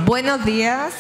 Buenos días,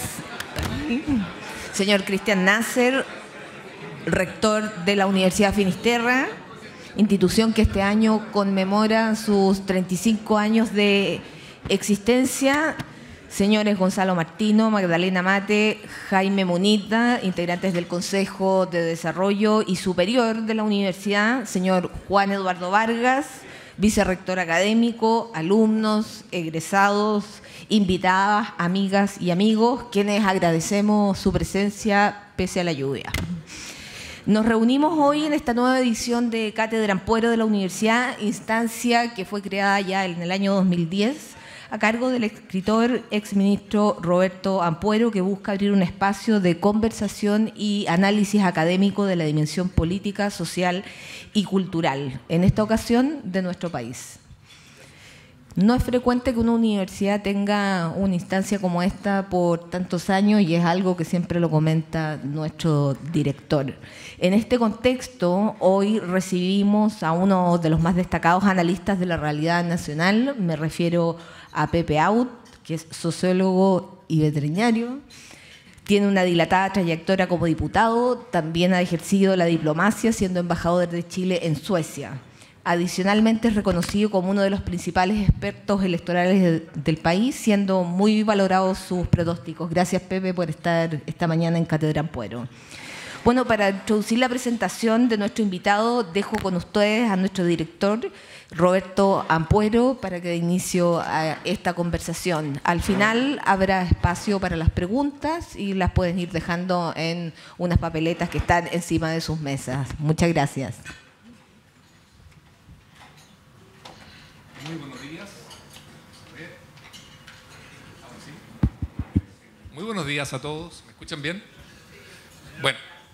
señor Cristian Nasser, rector de la Universidad Finisterra, institución que este año conmemora sus 35 años de existencia. Señores Gonzalo Martino, Magdalena Mate, Jaime Munita, integrantes del Consejo de Desarrollo y Superior de la Universidad, señor Juan Eduardo Vargas, vicerrector académico, alumnos, egresados, invitadas, amigas y amigos, quienes agradecemos su presencia pese a la lluvia. Nos reunimos hoy en esta nueva edición de Cátedra Ampuero de la Universidad, instancia que fue creada ya en el año 2010 a cargo del escritor exministro Roberto Ampuero, que busca abrir un espacio de conversación y análisis académico de la dimensión política, social y cultural, en esta ocasión de nuestro país. No es frecuente que una universidad tenga una instancia como esta por tantos años y es algo que siempre lo comenta nuestro director. En este contexto, hoy recibimos a uno de los más destacados analistas de la realidad nacional, me refiero a Pepe Out, que es sociólogo y veterinario. Tiene una dilatada trayectoria como diputado, también ha ejercido la diplomacia siendo embajador de Chile en Suecia. Adicionalmente es reconocido como uno de los principales expertos electorales del país, siendo muy valorados sus pronósticos. Gracias, Pepe, por estar esta mañana en Cátedra Ampuero. Bueno, para introducir la presentación de nuestro invitado, dejo con ustedes a nuestro director, Roberto Ampuero, para que dé inicio a esta conversación. Al final habrá espacio para las preguntas y las pueden ir dejando en unas papeletas que están encima de sus mesas. Muchas gracias. Muy buenos días. Muy buenos días a todos. ¿Me escuchan bien? Bueno,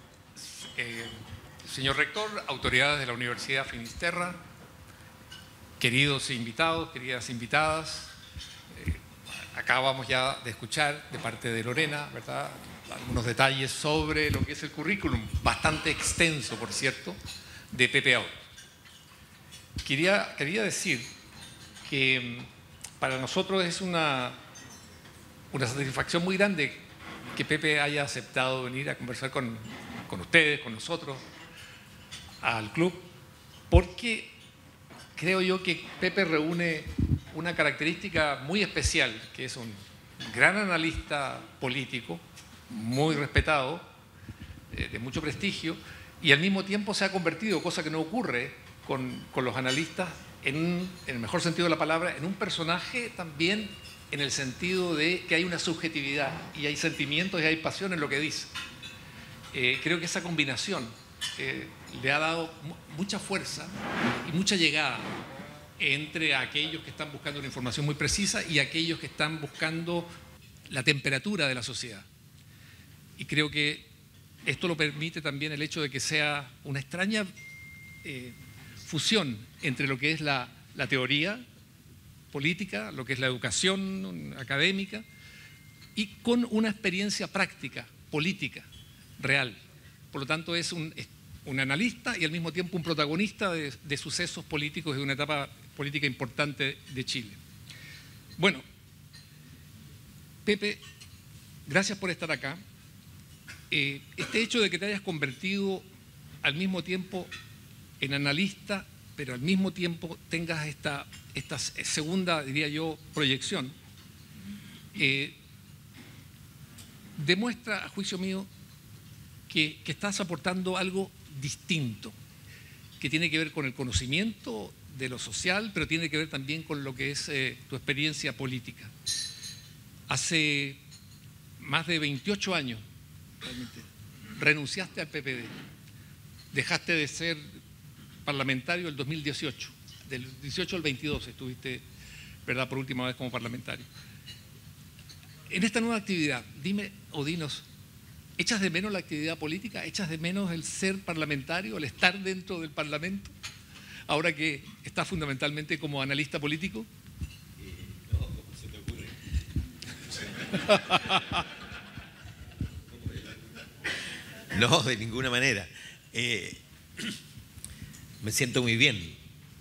señor rector, autoridades de la Universidad Finisterra, queridos invitados, queridas invitadas, acabamos ya de escuchar de parte de Lorena, ¿verdad?, algunos detalles sobre lo que es el currículum, bastante extenso, por cierto, de Pepe Out. Quería decir que para nosotros es una satisfacción muy grande que Pepe haya aceptado venir a conversar con ustedes, con nosotros, al club, porque creo yo que Pepe reúne una característica muy especial, que es un gran analista político, muy respetado, de mucho prestigio, y al mismo tiempo se ha convertido, cosa que no ocurre con los analistas, en el mejor sentido de la palabra, en un personaje también en el sentido de que hay una subjetividad y hay sentimientos y hay pasión en lo que dice. Creo que esa combinación le ha dado mucha fuerza y mucha llegada entre aquellos que están buscando una información muy precisa y aquellos que están buscando la temperatura de la sociedad. Y creo que esto lo permite también el hecho de que sea una extraña fusión entre lo que es la teoría política, lo que es la educación académica, y con una experiencia práctica, política, real. Por lo tanto, es un analista y al mismo tiempo un protagonista de sucesos políticos de una etapa política importante de Chile. Bueno, Pepe, gracias por estar acá. Este hecho de que te hayas convertido al mismo tiempo en analista, pero al mismo tiempo tengas esta segunda, diría yo, proyección, demuestra, a juicio mío, que estás aportando algo distinto, que tiene que ver con el conocimiento de lo social, pero tiene que ver también con lo que es tu experiencia política. Hace más de 28 años, realmente, renunciaste al PPD, dejaste de ser parlamentario el 2018, del 18 al 22 estuviste, ¿verdad?, por última vez como parlamentario. En esta nueva actividad, dime o dinos, ¿echas de menos la actividad política? ¿Echas de menos el ser parlamentario, el estar dentro del Parlamento, ahora que estás fundamentalmente como analista político? No, ¿cómo se te ocurre? No, de ninguna manera. Me siento muy bien.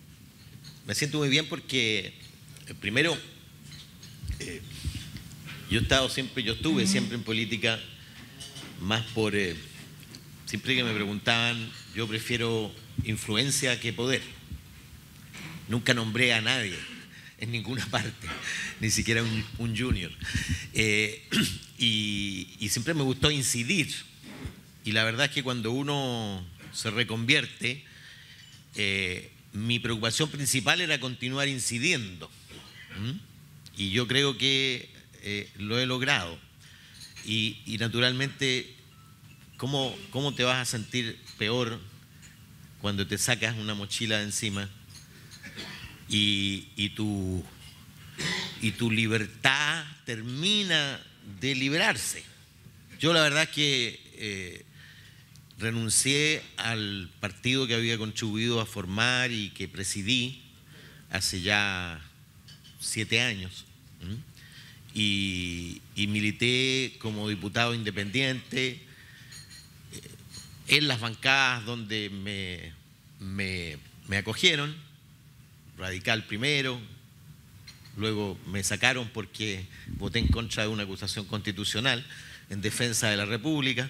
Me siento muy bien porque, primero, yo estuve siempre en política más por... siempre que me preguntaban, yo prefiero influencia que poder. Nunca nombré a nadie en ninguna parte, ni siquiera un junior. Y siempre me gustó incidir. Y la verdad es que cuando uno se reconvierte, mi preocupación principal era continuar incidiendo. Y yo creo que lo he logrado. Y naturalmente, ¿cómo te vas a sentir peor cuando te sacas una mochila de encima y tu libertad termina de librarse? Yo la verdad es que renuncié al partido que había contribuido a formar y que presidí hace ya 7 años. Y milité como diputado independiente en las bancadas donde me acogieron, Radical primero, luego me sacaron porque voté en contra de una acusación constitucional en defensa de la República,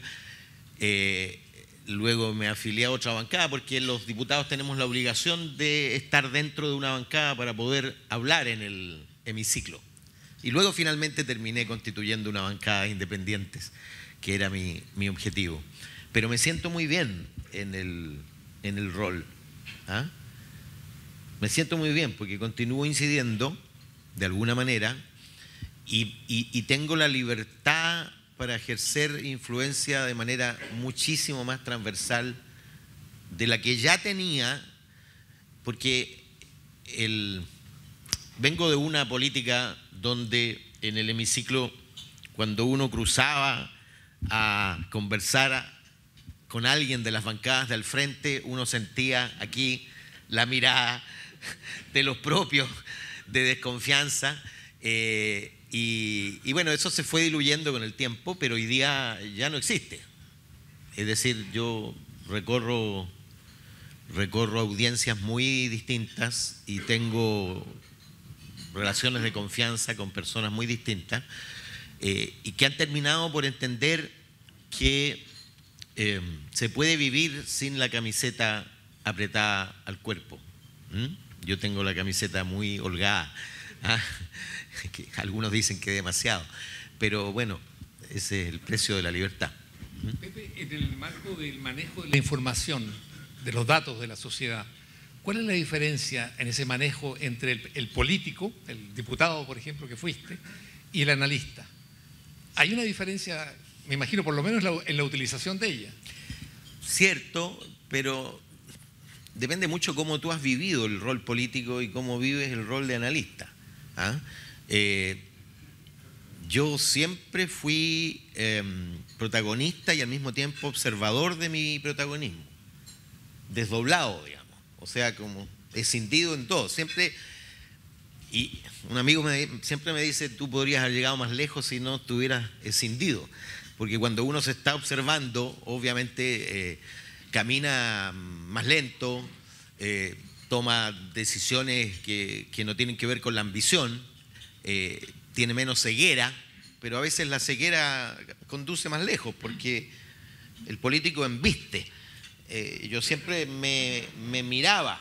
luego me afilié a otra bancada porque los diputados tenemos la obligación de estar dentro de una bancada para poder hablar en el hemiciclo. Y luego finalmente terminé constituyendo una bancada de independientes, que era mi objetivo. Pero me siento muy bien en el rol. ¿Ah? Me siento muy bien porque continúo incidiendo de alguna manera y tengo la libertad para ejercer influencia de manera muchísimo más transversal de la que ya tenía, porque vengo de una política donde en el hemiciclo, cuando uno cruzaba a conversar con alguien de las bancadas del frente, uno sentía aquí la mirada de los propios de desconfianza, y bueno, eso se fue diluyendo con el tiempo, pero hoy día ya no existe. Es decir, yo recorro audiencias muy distintas y tengo relaciones de confianza con personas muy distintas, y que han terminado por entender que se puede vivir sin la camiseta apretada al cuerpo. Yo tengo la camiseta muy holgada, que algunos dicen que demasiado, pero bueno, ese es el precio de la libertad. Pepe, en el marco del manejo de la información, de los datos de la sociedad, ¿cuál es la diferencia en ese manejo entre el político, el diputado, por ejemplo, que fuiste, y el analista? ¿Hay una diferencia, me imagino, por lo menos en la utilización de ella? Cierto, pero depende mucho cómo tú has vivido el rol político y cómo vives el rol de analista. Yo siempre fui protagonista y al mismo tiempo observador de mi protagonismo, desdoblado, digamos, o sea, como escindido en todo, siempre. Y un amigo siempre me dice, tú podrías haber llegado más lejos si no estuvieras escindido, porque cuando uno se está observando, obviamente camina más lento, toma decisiones que no tienen que ver con la ambición, tiene menos ceguera, pero a veces la ceguera conduce más lejos, porque el político embiste. Yo siempre me miraba,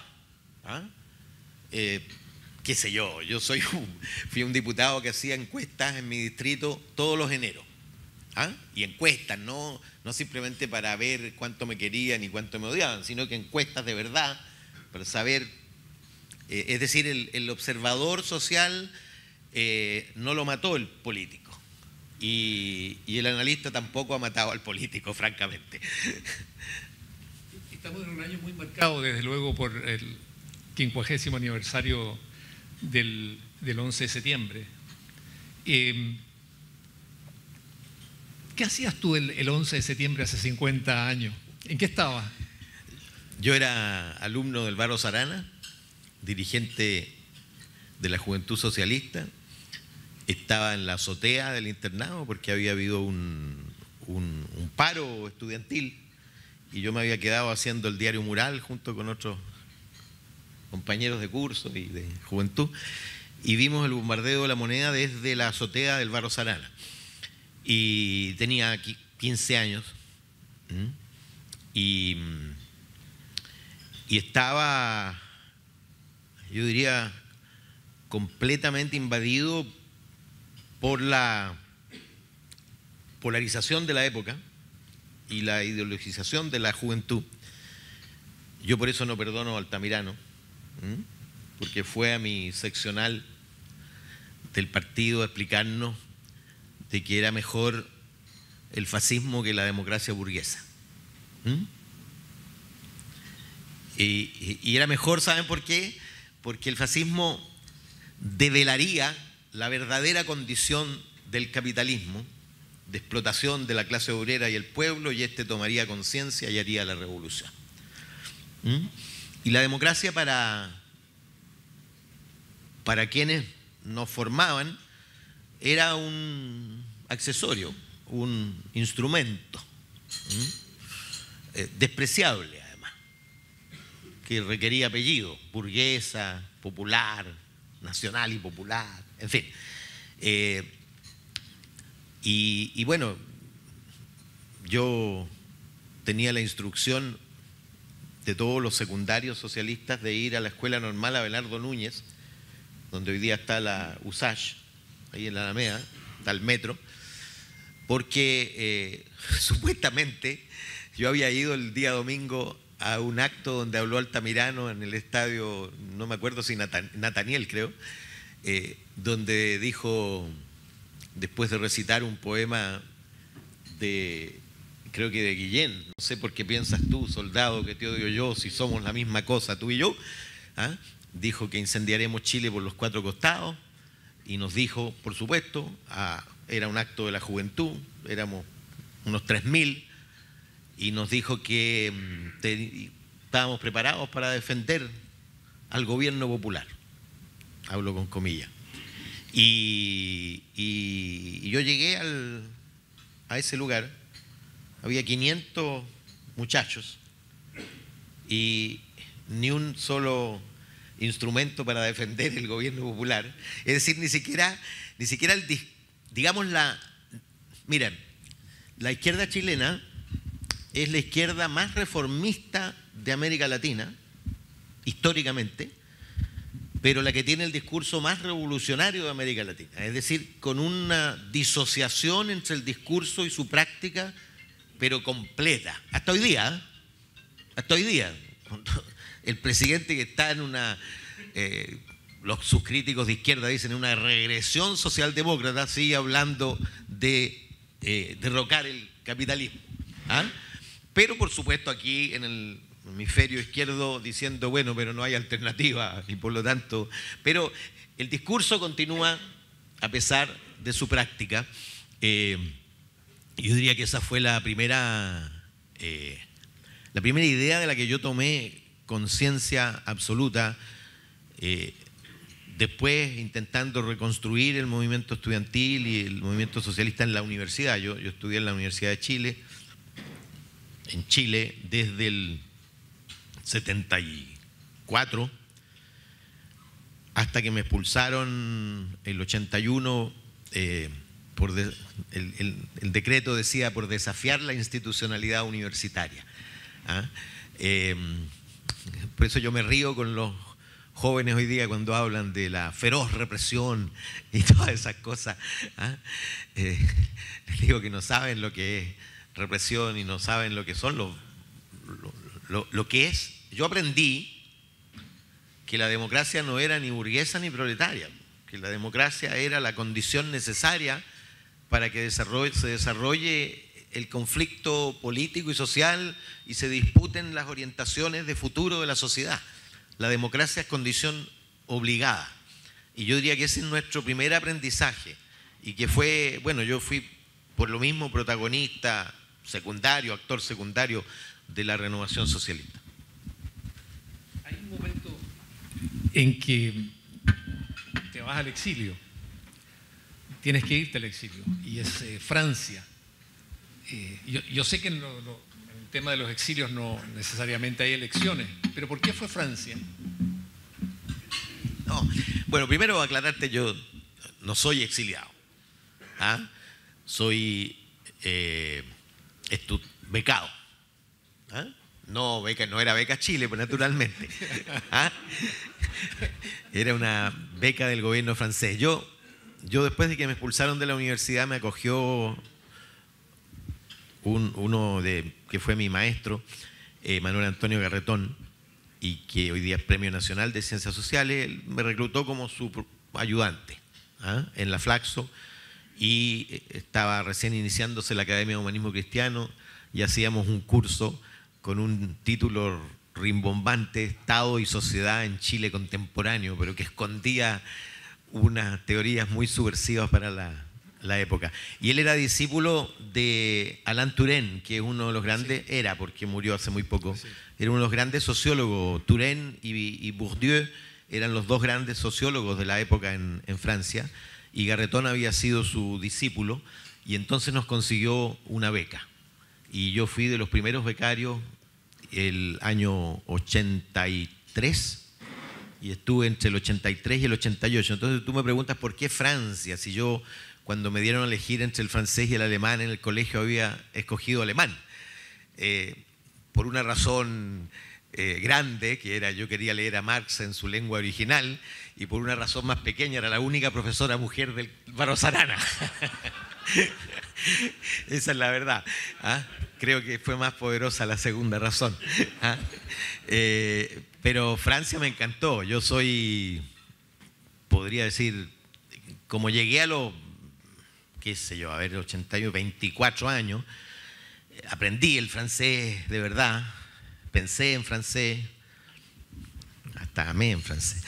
qué sé yo, fui un diputado que hacía encuestas en mi distrito todos los eneros. Y encuestas, no simplemente para ver cuánto me querían y cuánto me odiaban, sino que encuestas de verdad, para saber, es decir, el observador social no lo mató el político, y el analista tampoco ha matado al político, francamente. Estamos en un año muy marcado, desde luego, por el 50º aniversario del 11 de septiembre. ¿Qué hacías tú el 11 de septiembre hace 50 años? ¿En qué estabas? Yo era alumno del Barros Arana, dirigente de la Juventud Socialista. Estaba en la azotea del internado porque había habido un paro estudiantil y yo me había quedado haciendo el diario Mural junto con otros compañeros de curso y de juventud. y vimos el bombardeo de La Moneda desde la azotea del Barros Arana. Y tenía 15 años. Y estaba, yo diría, completamente invadido por la polarización de la época y la ideologización de la juventud. Yo por eso no perdono a Altamirano, porque fue a mi seccional del partido a explicarnos de que era mejor el fascismo que la democracia burguesa. Y era mejor, ¿saben por qué? Porque el fascismo develaría la verdadera condición del capitalismo, de explotación de la clase obrera y el pueblo, y este tomaría conciencia y haría la revolución. Y la democracia para quienes nos formaban era un accesorio, un instrumento despreciable además, que requería apellido, burguesa, popular, nacional y popular, en fin. Y bueno, yo tenía la instrucción de todos los secundarios socialistas de ir a la Escuela Normal Abelardo Núñez, donde hoy día está la USACH, ahí en la Alameda, está el metro, porque supuestamente yo había ido el día domingo a un acto donde habló Altamirano en el estadio, no me acuerdo si Nataniel creo, donde dijo, después de recitar un poema de, creo que de Guillén, no sé por qué piensas tú, soldado, que te odio yo, si somos la misma cosa, tú y yo, dijo que incendiaremos Chile por los 4 costados, y nos dijo, por supuesto, era un acto de la juventud, éramos unos 3.000, y nos dijo que estábamos preparados para defender al gobierno popular, hablo con comillas. Y yo llegué a ese lugar, había 500 muchachos y ni un solo instrumento para defender el gobierno popular. Es decir, ni siquiera digamos miren, la izquierda chilena es la izquierda más reformista de América Latina, históricamente, pero la que tiene el discurso más revolucionario de América Latina, es decir, con una disociación entre el discurso y su práctica, pero completa. Hasta hoy día, el presidente que está en una, sus críticos de izquierda dicen, una regresión socialdemócrata, sigue hablando de derrocar el capitalismo. Pero por supuesto aquí en el hemisferio izquierdo diciendo, bueno, pero no hay alternativa y por lo tanto, pero el discurso continúa a pesar de su práctica. Yo diría que esa fue la primera idea de la que yo tomé conciencia absoluta, después intentando reconstruir el movimiento estudiantil y el movimiento socialista en la universidad. Yo estudié en la Universidad de Chile, en Chile desde el 74 hasta que me expulsaron el 81 el decreto decía por desafiar la institucionalidad universitaria. Por eso yo me río con los jóvenes hoy día cuando hablan de la feroz represión y todas esas cosas. Les digo que no saben lo que es represión y no saben lo que son lo que es. Yo aprendí que la democracia no era ni burguesa ni proletaria, que la democracia era la condición necesaria para que se desarrolle el conflicto político y social y se disputen las orientaciones de futuro de la sociedad. La democracia es condición obligada. Y yo diría que ese es nuestro primer aprendizaje. Y que fue, bueno, yo fui por lo mismo protagonista secundario, actor secundario de la renovación socialista. Hay un momento en que te vas al exilio, tienes que irte al exilio, y es Francia. Yo sé que en el tema de los exilios no necesariamente hay elecciones, pero ¿por qué fue Francia? No. Bueno, primero aclararte, yo no soy exiliado. ¿Ah? Soy becado. ¿Ah? No, no era beca Chile, pues naturalmente. ¿Ah? Era una beca del gobierno francés. Yo después de que me expulsaron de la universidad me acogió que fue mi maestro, Manuel Antonio Garretón, y que hoy día es Premio Nacional de Ciencias Sociales. Él me reclutó como su ayudante, ¿ah? En la Flaxo, y estaba recién iniciándose la Academia de Humanismo Cristiano y hacíamos un curso con un título rimbombante, Estado y Sociedad en Chile Contemporáneo, pero que escondía unas teorías muy subversivas para la época. Y él era discípulo de Alain Touraine, que es uno de los grandes, sí, era porque murió hace muy poco, sí, era uno de los grandes sociólogos. Touraine y Bourdieu eran los dos grandes sociólogos de la época en Francia, y Garretón había sido su discípulo, y entonces nos consiguió una beca. Y yo fui de los primeros becarios el año 83, y estuve entre el 83 y el 88. Entonces tú me preguntas, ¿por qué Francia? Si yo, cuando me dieron a elegir entre el francés y el alemán en el colegio, había escogido alemán. Por una razón grande, que era yo quería leer a Marx en su lengua original, y por una razón más pequeña, era la única profesora mujer del Barros Arana. Esa es la verdad. ¿Ah? Creo que fue más poderosa la segunda razón. ¿Ah? Pero Francia me encantó. Yo podría decir, como llegué a los, qué sé yo, 24 años, aprendí el francés de verdad, pensé en francés, hasta amé en francés.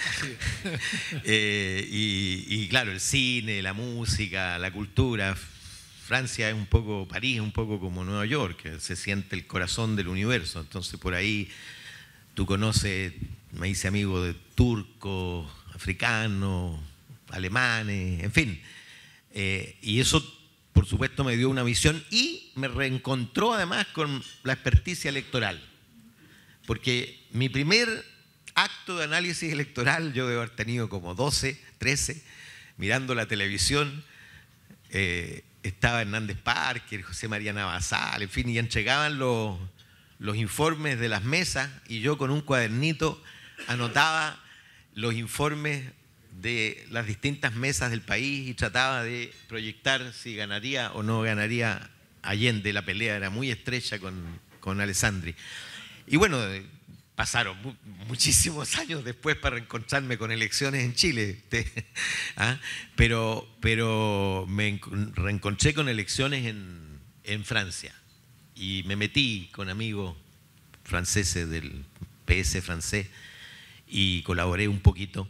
Y claro, el cine, la música, la cultura. Francia es un poco, París es un poco como Nueva York, que se siente el corazón del universo. Entonces por ahí tú conoces, me hice amigo de turcos, africanos, alemanes, en fin. Y eso, por supuesto, me dio una visión y me reencontró además con la experticia electoral. Porque mi primer acto de análisis electoral, yo debo haber tenido como 12, 13, mirando la televisión. Estaba Hernández Parker, José María Navasal, en fin, y entregaban los informes de las mesas, y yo con un cuadernito anotaba los informes de las distintas mesas del país y trataba de proyectar si ganaría o no ganaría Allende. La pelea era muy estrecha con Alessandri. Y bueno, pasaron muchísimos años después para reencontrarme con elecciones en Chile. ¿Ah? Pero me reencontré con elecciones en Francia. Y me metí con amigos franceses del PS francés y colaboré un poquito.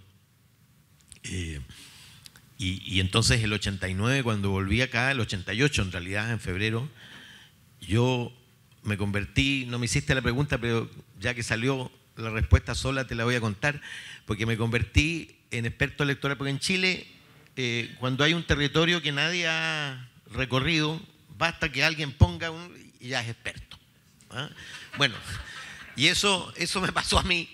Y entonces el 89, cuando volví acá, el 88 en realidad, en febrero, yo me convertí, no me hiciste la pregunta, pero ya que salió la respuesta sola te la voy a contar, porque me convertí en experto electoral, porque en Chile, cuando hay un territorio que nadie ha recorrido, basta que alguien ponga y ya es experto. ¿Ah? Bueno, y eso me pasó a mí,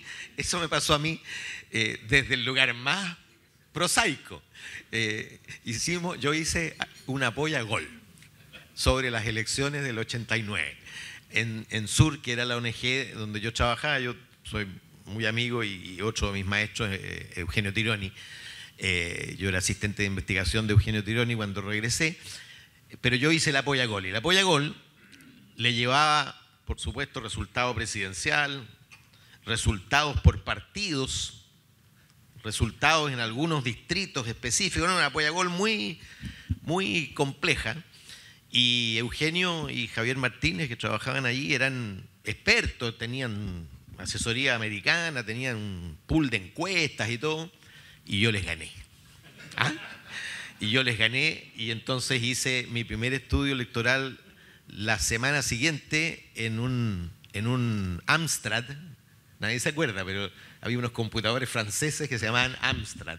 desde el lugar más prosaico. Yo hice una apoya gol sobre las elecciones del 89. En SUR, que era la ONG donde yo trabajaba, yo soy muy amigo, y otro de mis maestros, Eugenio Tironi. Yo era asistente de investigación de Eugenio Tironi cuando regresé, pero yo hice la apoya gol, y la apoya gol le llevaba, por supuesto, resultado presidencial, resultados por partidos, resultados en algunos distritos específicos, una apoya gol muy, muy compleja. Y Eugenio y Javier Martínez, que trabajaban allí, eran expertos, tenían asesoría americana, tenían un pool de encuestas y todo, y yo les gané. ¿Ah? Y yo les gané, y entonces hice mi primer estudio electoral la semana siguiente en un Amstrad. Nadie se acuerda, pero había unos computadores franceses que se llamaban Amstrad.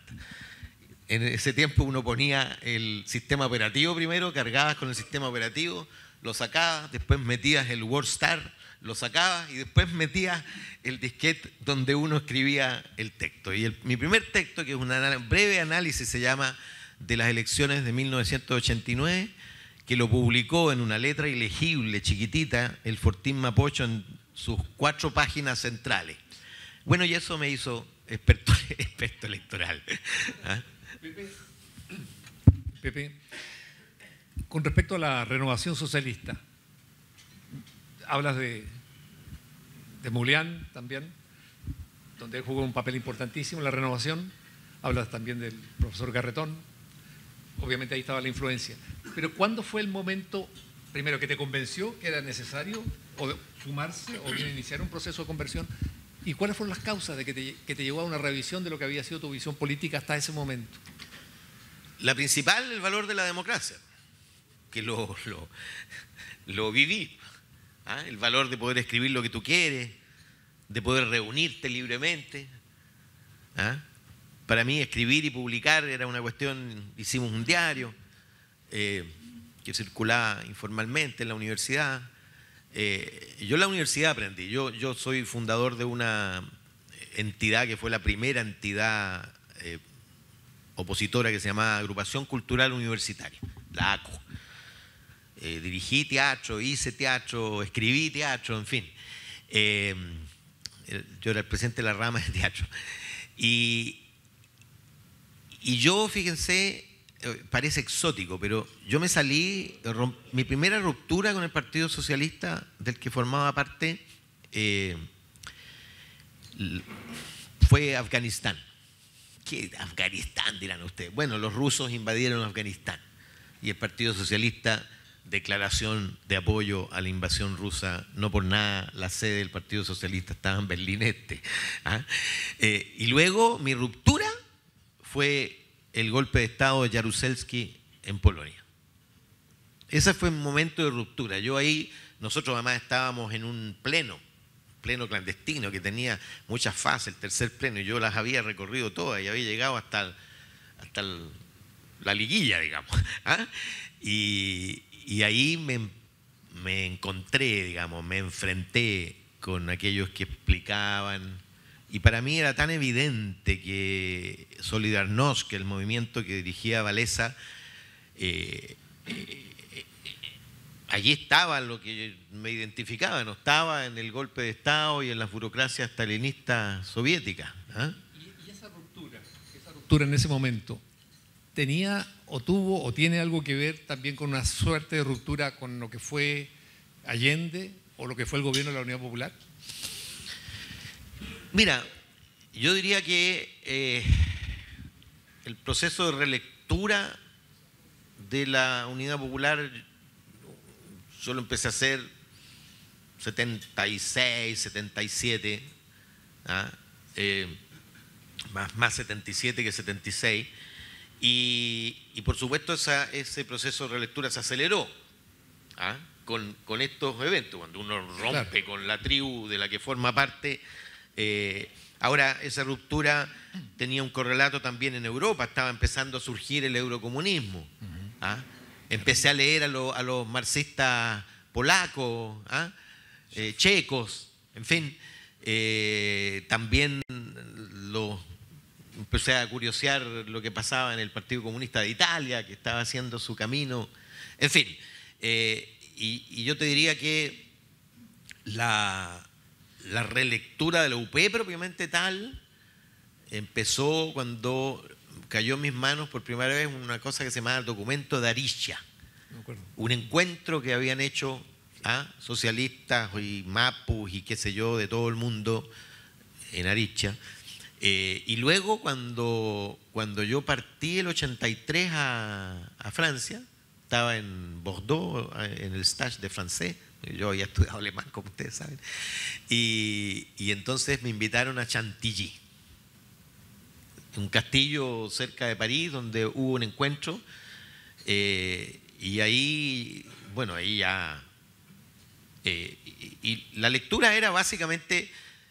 En ese tiempo uno ponía el sistema operativo primero, cargabas con el sistema operativo, lo sacabas, después metías el WordStar, lo sacabas y después metías el disquete donde uno escribía el texto. Y mi primer texto, que es un breve análisis, se llama de las elecciones de 1989, que lo publicó en una letra ilegible, chiquitita, el Fortín Mapocho en sus 4 páginas centrales. Bueno, y eso me hizo experto electoral. ¿Ah? Pepe, con respecto a la renovación socialista, hablas de Mulián también, donde él jugó un papel importantísimo en la renovación, hablas también del profesor Garretón, obviamente ahí estaba la influencia, pero ¿cuándo fue el momento, primero, que te convenció que era necesario o de sumarse o bien iniciar un proceso de conversión? ¿Y cuáles fueron las causas de que te llevó a una revisión de lo que había sido tu visión política hasta ese momento? La principal, el valor de la democracia, que lo viví. ¿Ah? El valor de poder escribir lo que tú quieres, de poder reunirte libremente. ¿Ah? Para mí escribir y publicar era una cuestión, hicimos un diario que circulaba informalmente en la universidad. Yo en la universidad aprendí, yo soy fundador de una entidad que fue la primera entidad opositora, que se llamaba Agrupación Cultural Universitaria, la ACU. Dirigí teatro, hice teatro, escribí teatro, en fin. Yo era el presidente de la rama de teatro. Y yo, fíjense, parece exótico, pero yo me salí, mi primera ruptura con el Partido Socialista, del que formaba parte, fue Afganistán. ¿Qué Afganistán, dirán ustedes? Bueno, los rusos invadieron Afganistán y el Partido Socialista, declaración de apoyo a la invasión rusa, no por nada la sede del Partido Socialista estaba en Berlín Este. ¿Ah? Y luego mi ruptura fue el golpe de Estado de Jaruzelski en Polonia. Ese fue un momento de ruptura. Yo ahí, nosotros además estábamos en un pleno clandestino que tenía muchas fases, el tercer pleno, y yo las había recorrido todas y había llegado hasta la liguilla, digamos. ¿Ah? Y ahí me encontré, digamos, me enfrenté con aquellos que explicaban, y para mí era tan evidente que Solidarnosc, que el movimiento que dirigía Walesa, allí estaba lo que me identificaba, no estaba en el golpe de Estado y en las burocracias stalinistas soviéticas. ¿Ah? ¿Y esa ruptura en ese momento tenía o tuvo o tiene algo que ver también con una suerte de ruptura con lo que fue Allende o lo que fue el gobierno de la Unidad Popular? Mira, yo diría que el proceso de relectura de la Unidad Popular yo lo empecé a hacer 76, 77, ¿ah? Más 77 que 76. Y por supuesto ese proceso de relectura se aceleró, ¿ah? con estos eventos, cuando uno rompe con la tribu de la que forma parte. Ahora, esa ruptura tenía un correlato también en Europa, estaba empezando a surgir el eurocomunismo. ¿Ah? Empecé a leer a los marxistas polacos, ¿ah? Checos, en fin. También empecé a curiosear lo que pasaba en el Partido Comunista de Italia, que estaba haciendo su camino. En fin, y yo te diría que la relectura de la UP propiamente tal empezó cuando cayó en mis manos por primera vez una cosa que se llamaba el documento de Aricha, un encuentro que habían hecho socialistas y mapus y qué sé yo de todo el mundo en Aricha. Y luego cuando yo partí el 83 a Francia, estaba en Bordeaux, en el stage de francés, yo había estudiado alemán, como ustedes saben, y entonces me invitaron a Chantilly, un castillo cerca de París donde hubo un encuentro, y ahí, bueno, ahí ya... y la lectura era básicamente...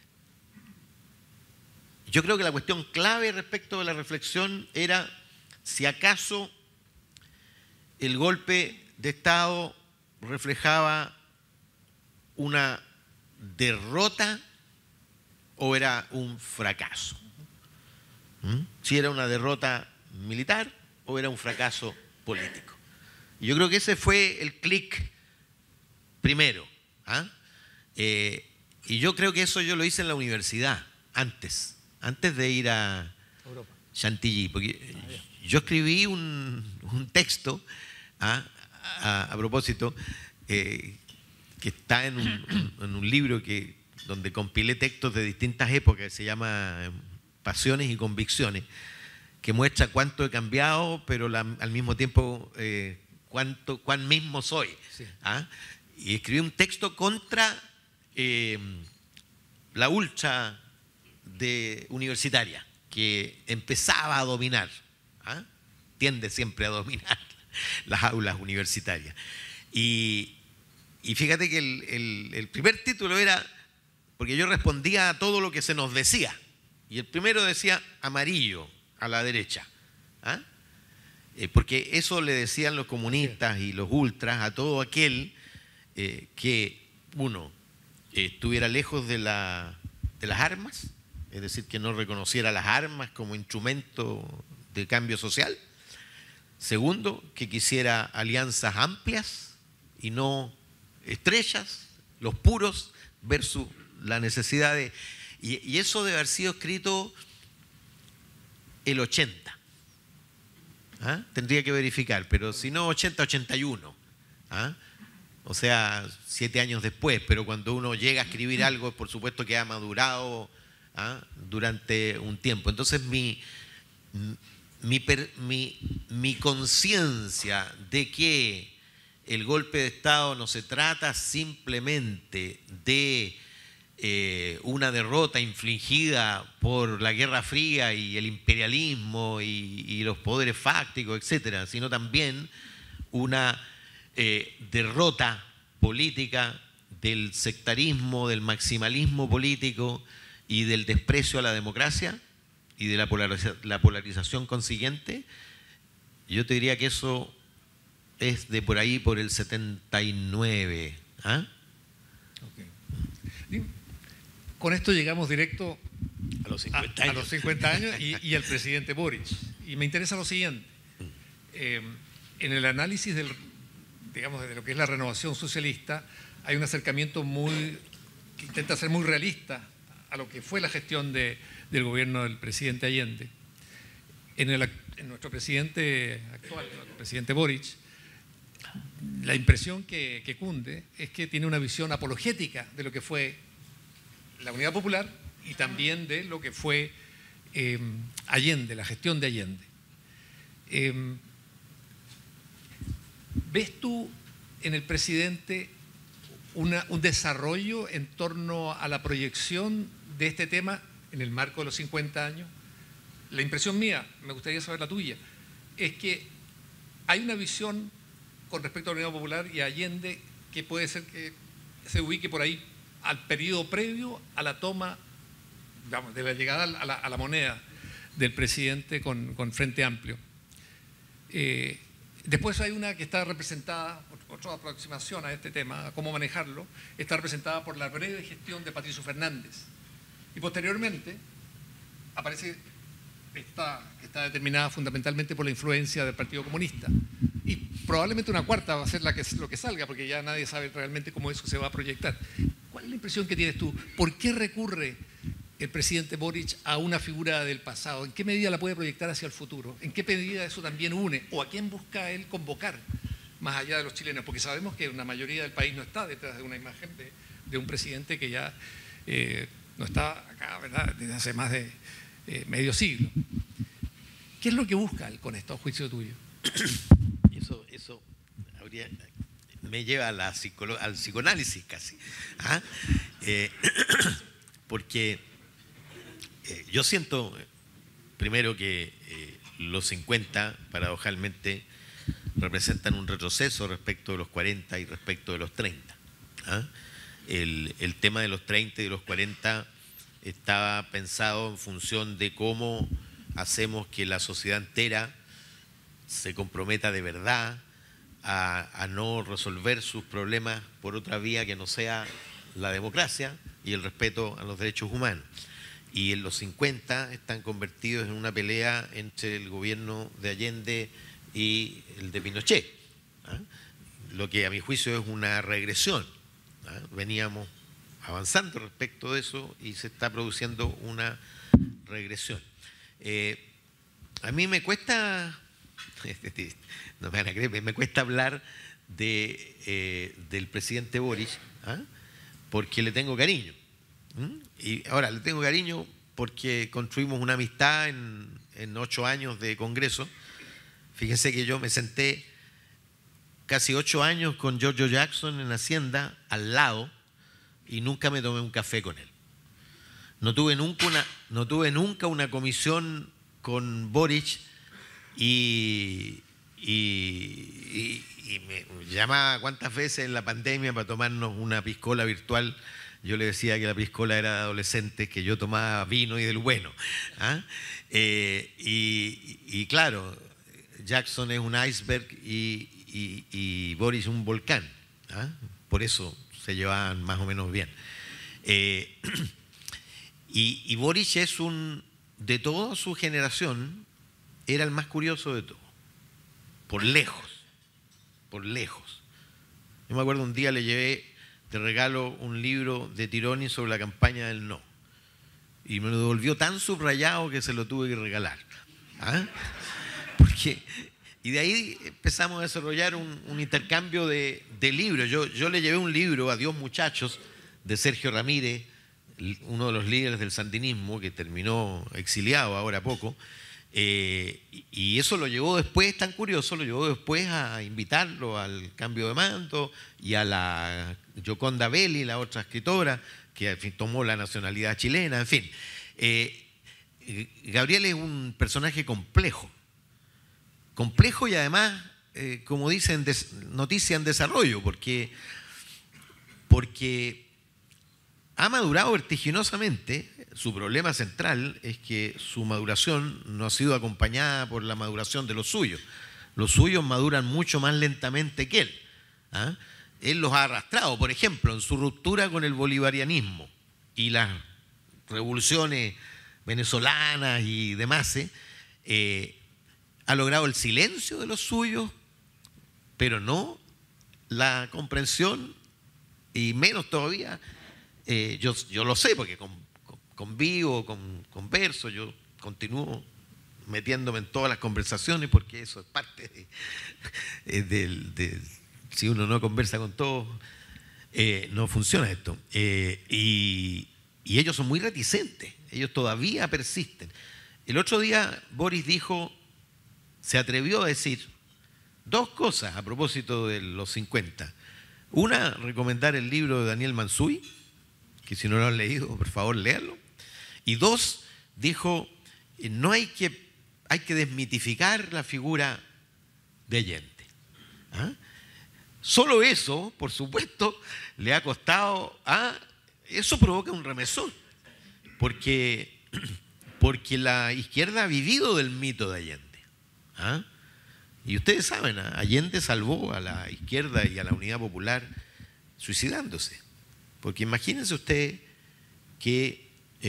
Yo creo que la cuestión clave respecto de la reflexión era si acaso el golpe de Estado reflejaba una derrota o era un fracaso. Si era una derrota militar o era un fracaso político. Y yo creo que ese fue el clic primero. Y yo creo que eso yo lo hice en la universidad, antes de ir a Europa. Chantilly, porque yo escribí un texto a propósito que está en un libro donde compilé textos de distintas épocas, que se llama Pasiones y Convicciones, que muestra cuánto he cambiado, pero al mismo tiempo cuán mismo soy. Sí. Y escribí un texto contra la ultra universitaria, que empezaba a dominar, tiende siempre a dominar las aulas universitarias. Y fíjate que el primer título era, porque yo respondía a todo lo que se nos decía, y el primero decía amarillo a la derecha, porque eso le decían los comunistas y los ultras a todo aquel que, uno, estuviera lejos de las armas, es decir, que no reconociera las armas como instrumento de cambio social. Segundo, que quisiera alianzas amplias y no estrechas, los puros versus la necesidad de... Y eso debe haber sido escrito el 80. Tendría que verificar, pero si no 80, 81. O sea, 7 años después, pero cuando uno llega a escribir algo, por supuesto que ha madurado durante un tiempo. Entonces mi conciencia de que el golpe de Estado no se trata simplemente de una derrota infligida por la Guerra Fría y el imperialismo y los poderes fácticos, etcétera, sino también una derrota política del sectarismo, del maximalismo político y del desprecio a la democracia y de la polarización consiguiente. Yo te diría que eso es de por ahí, por el 79. Okay. Con esto llegamos directo a los 50 años, a los 50 años y al presidente Boric. Y me interesa lo siguiente. En el análisis de lo que es la renovación socialista, hay un acercamiento que intenta ser muy realista a lo que fue la gestión del gobierno del presidente Allende. En nuestro presidente actual, el presidente Boric, la impresión que cunde es que tiene una visión apologética de lo que fue la Unidad Popular y también de lo que fue Allende, la gestión de Allende. ¿Ves tú en el presidente un desarrollo en torno a la proyección de este tema en el marco de los 50 años? La impresión mía, me gustaría saber la tuya, es que hay una visión con respecto a la Unidad Popular y a Allende que puede ser que se ubique por ahí al periodo previo a la toma, digamos, de la llegada a la moneda del presidente con Frente Amplio. Después hay una que está representada, otra aproximación a este tema, a cómo manejarlo, está representada por la breve gestión de Patricio Fernández. Y posteriormente aparece esta que está determinada fundamentalmente por la influencia del Partido Comunista. Y probablemente una cuarta va a ser lo que salga, porque ya nadie sabe realmente cómo eso se va a proyectar. ¿Cuál es la impresión que tienes tú? ¿Por qué recurre el presidente Boric a una figura del pasado? ¿En qué medida la puede proyectar hacia el futuro? ¿En qué medida eso también une? ¿O a quién busca él convocar más allá de los chilenos? Porque sabemos que una mayoría del país no está detrás de una imagen de un presidente que ya no está acá, ¿verdad?, desde hace más de medio siglo. ¿Qué es lo que busca él con esto, a juicio tuyo? Eso me lleva a al psicoanálisis casi. Porque yo siento, primero, que los 50, paradojalmente, representan un retroceso respecto de los 40 y respecto de los 30. El tema de los 30 y de los 40 estaba pensado en función de cómo hacemos que la sociedad entera se comprometa de verdad a no resolver sus problemas por otra vía que no sea la democracia y el respeto a los derechos humanos. Y en los 50 están convertidos en una pelea entre el gobierno de Allende y el de Pinochet, ¿ah? Lo que a mi juicio es una regresión, ¿ah? Veníamos avanzando respecto de eso y se está produciendo una regresión. A mí me cuesta, no me van a creer, me cuesta hablar del presidente Boric, ¿ah? Porque le tengo cariño. Y ahora le tengo cariño porque construimos una amistad en 8 años de Congreso. Fíjense que yo me senté casi 8 años con Giorgio Jackson en Hacienda, al lado, y nunca me tomé un café con él. No tuve nunca una comisión con Boric y me llamaba cuántas veces en la pandemia para tomarnos una piscola virtual. Yo le decía que la piscola era de adolescentes, que yo tomaba vino y del bueno, ¿ah? Y claro, Jackson es un iceberg y Boric un volcán, ¿ah? Por eso se llevaban más o menos bien. Y Boric es de toda su generación, era el más curioso de todos, por lejos, por lejos. Yo me acuerdo un día le llevé de regalo un libro de Tironi sobre la campaña del no. Y me lo devolvió tan subrayado que se lo tuve que regalar. ¿Ah? Y de ahí empezamos a desarrollar un intercambio de libros. Yo le llevé un libro, Adiós muchachos, de Sergio Ramírez, uno de los líderes del sandinismo, que terminó exiliado ahora poco. Y eso lo llevó después, tan curioso, lo llevó después a invitarlo al cambio de mando y a la Gioconda Belli, la otra escritora, que en fin, tomó la nacionalidad chilena, en fin. Gabriel es un personaje complejo y además, como dicen, noticia en desarrollo, porque ha madurado vertiginosamente. Su problema central es que su maduración no ha sido acompañada por la maduración de los suyos. Los suyos maduran mucho más lentamente que él, ¿ah? Él los ha arrastrado, por ejemplo, en su ruptura con el bolivarianismo y las revoluciones venezolanas y demás, ha logrado el silencio de los suyos, pero no la comprensión y menos todavía. Yo lo sé porque convivo, converso, yo continúo metiéndome en todas las conversaciones porque eso es parte si uno no conversa con todos, no funciona esto. Y ellos son muy reticentes, ellos todavía persisten. El otro día Boris se atrevió a decir 2 cosas a propósito de los 50. Una, recomendar el libro de Daniel Mansuy, que si no lo han leído, por favor, léanlo. Y 2, dijo, hay que desmitificar la figura de Allende. ¿Ah? Solo eso, por supuesto, le ha costado, eso provoca un remesón, porque la izquierda ha vivido del mito de Allende. ¿Ah? Y ustedes saben, Allende salvó a la izquierda y a la Unidad Popular suicidándose. Porque imagínense ustedes que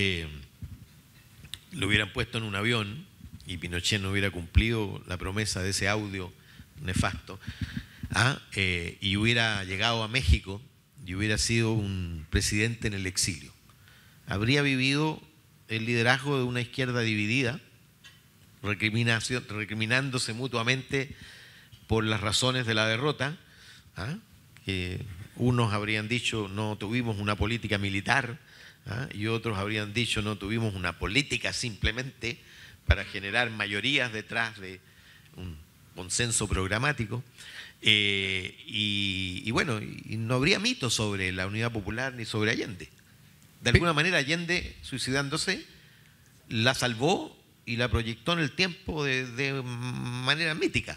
lo hubieran puesto en un avión y Pinochet no hubiera cumplido la promesa de ese audio nefasto, y hubiera llegado a México y hubiera sido un presidente en el exilio. Habría vivido el liderazgo de una izquierda dividida, recriminándose mutuamente por las razones de la derrota, que unos habrían dicho no tuvimos una política militar, y otros habrían dicho no tuvimos una política simplemente para generar mayorías detrás de un consenso programático. Y bueno, y no habría mito sobre la Unidad Popular ni sobre Allende. De alguna manera Allende, suicidándose, la salvó y la proyectó en el tiempo de manera mítica.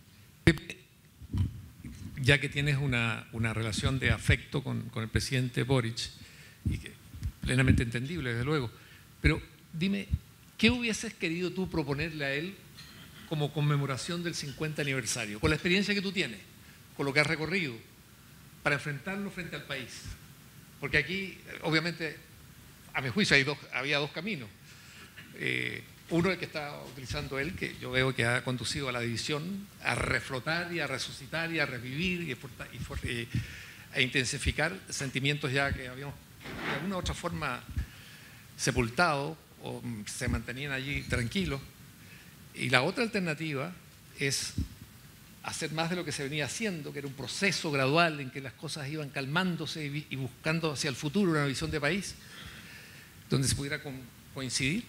Ya que tienes una relación de afecto con el presidente Boric, y que plenamente entendible, desde luego, pero dime, ¿qué hubieses querido tú proponerle a él como conmemoración del 50 aniversario, con la experiencia que tú tienes? por lo que has recorrido, para enfrentarlo frente al país. Porque aquí, obviamente, a mi juicio había dos caminos. Uno, el que está utilizando él, que yo veo que ha conducido a la división, a reflotar y a resucitar y a revivir a intensificar sentimientos ya que habíamos de alguna u otra forma sepultado o se mantenían allí tranquilos. Y la otra alternativa es hacer más de lo que se venía haciendo, que era un proceso gradual en que las cosas iban calmándose y buscando hacia el futuro una visión de país donde se pudiera coincidir.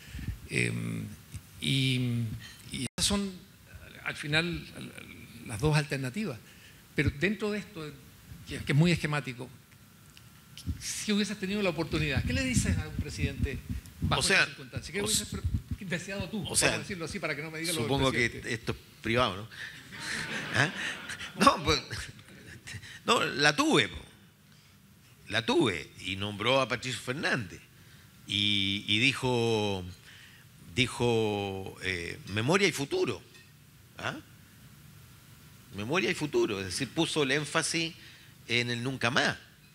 Y esas son al final las dos alternativas. Pero dentro de esto, que es muy esquemático, si hubieses tenido la oportunidad, ¿qué le dices a un presidente bajo esas circunstancias? ¿Qué hubieses deseado tú? O sea, vamos a decirlo así para que no me diga lo del supongo que presidente. esto es privado, ¿no? ¿Ah? No, pues, no, la tuve y nombró a Patricio Fernández y dijo memoria y futuro. ¿Ah? Memoria y futuro, es decir, puso el énfasis en el nunca más,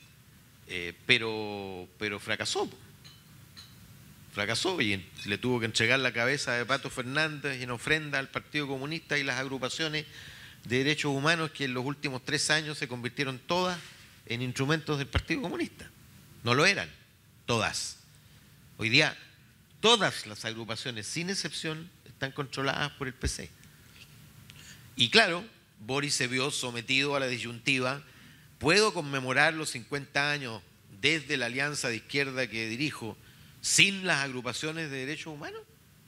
pero fracasó. Fracasó y le tuvo que entregar la cabeza de Pato Fernández en ofrenda al Partido Comunista y las agrupaciones de derechos humanos que en los últimos 3 años se convirtieron todas en instrumentos del Partido Comunista. No lo eran, todas. Hoy día todas las agrupaciones, sin excepción, están controladas por el PC. Y claro, Boris se vio sometido a la disyuntiva: ¿puedo conmemorar los 50 años desde la alianza de izquierda que dirijo sin las agrupaciones de derechos humanos?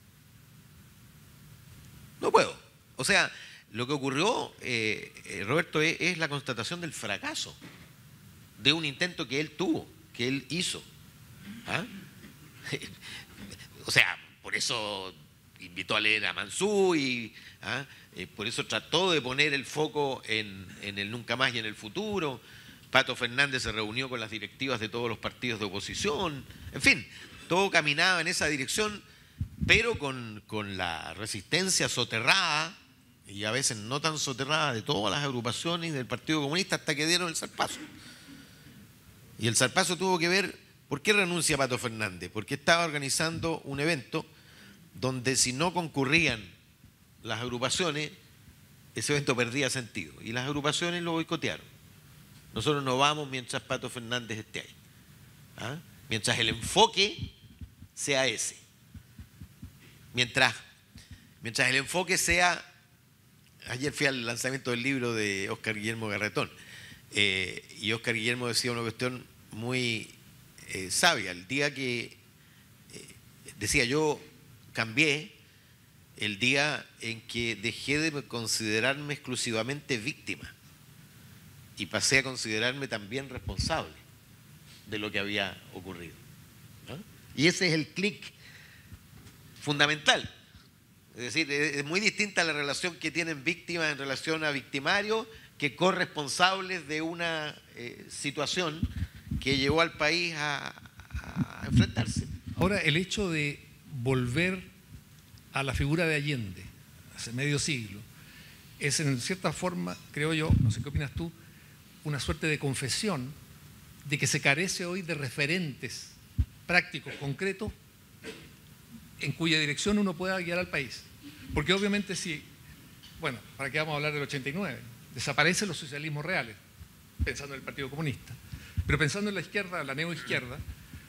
No puedo. O sea, lo que ocurrió, Roberto, es la constatación del fracaso de un intento que él tuvo, que él hizo. ¿Ah? O sea, por eso invitó a leer a Mansú y por eso trató de poner el foco en el nunca más y en el futuro. Pato Fernández se reunió con las directivas de todos los partidos de oposición. En fin, todo caminaba en esa dirección, pero con la resistencia soterrada, y a veces no tan soterrada, de todas las agrupaciones del Partido Comunista, hasta que dieron el zarpazo. Y el zarpazo tuvo que ver, ¿por qué renuncia Pato Fernández? Porque estaba organizando un evento donde si no concurrían las agrupaciones, ese evento perdía sentido. Y las agrupaciones lo boicotearon. Nosotros no vamos mientras Pato Fernández esté ahí. ¿Ah? Mientras el enfoque sea ese. Mientras el enfoque sea... Ayer fui al lanzamiento del libro de Óscar Guillermo Garretón y Óscar Guillermo decía una cuestión muy sabia. El día que, decía yo, cambié el día en que dejé de considerarme exclusivamente víctima y pasé a considerarme también responsable de lo que había ocurrido, ¿no? Y ese es el clic fundamental. Es decir, es muy distinta la relación que tienen víctimas en relación a victimarios que corresponsables de una situación que llevó al país a enfrentarse. Ahora, el hecho de volver a la figura de Allende hace medio siglo es, en cierta forma, creo yo, no sé qué opinas tú, una suerte de confesión de que se carece hoy de referentes prácticos, concretos, en cuya dirección uno pueda guiar al país. Porque obviamente si, bueno, ¿para qué vamos a hablar del 89? Desaparecen los socialismos reales, pensando en el Partido Comunista. Pero pensando en la izquierda, la neoizquierda,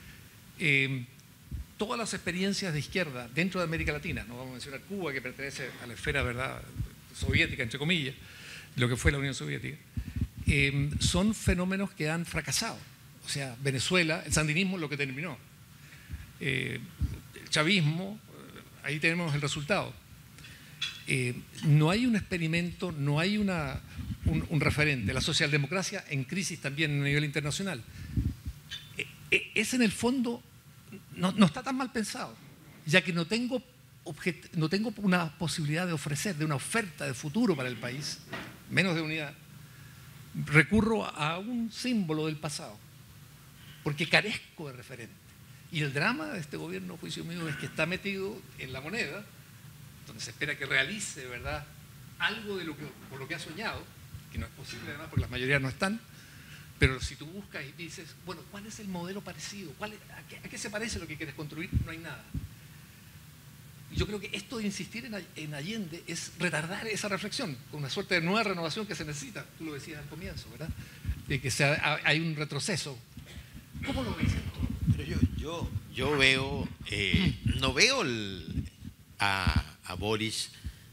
todas las experiencias de izquierda dentro de América Latina, no vamos a mencionar Cuba, que pertenece a la esfera, ¿verdad?, soviética, entre comillas, lo que fue la Unión Soviética, son fenómenos que han fracasado. O sea, Venezuela, el sandinismo es lo que terminó. El chavismo, ahí tenemos el resultado. No hay un experimento, no hay un referente. La socialdemocracia en crisis también a nivel internacional. Es en el fondo, no está tan mal pensado, ya que no tengo una posibilidad de ofrecer, de una oferta de futuro para el país, menos de unidad. Recurro a un símbolo del pasado, porque carezco de referente. Y el drama de este gobierno, a juicio mío, es que está metido en la moneda, donde se espera que realice, ¿verdad?, algo de por lo que ha soñado, que no es posible además porque las mayorías no están, pero si tú buscas y dices, bueno, ¿cuál es el modelo parecido? ¿A qué se parece lo que quieres construir? No hay nada. Yo creo que esto de insistir en Allende es retardar esa reflexión, con una suerte de nueva renovación que se necesita. Tú lo decías al comienzo, ¿verdad? De que hay un retroceso. ¿Cómo lo ves esto? Pero yo veo, no veo a Boris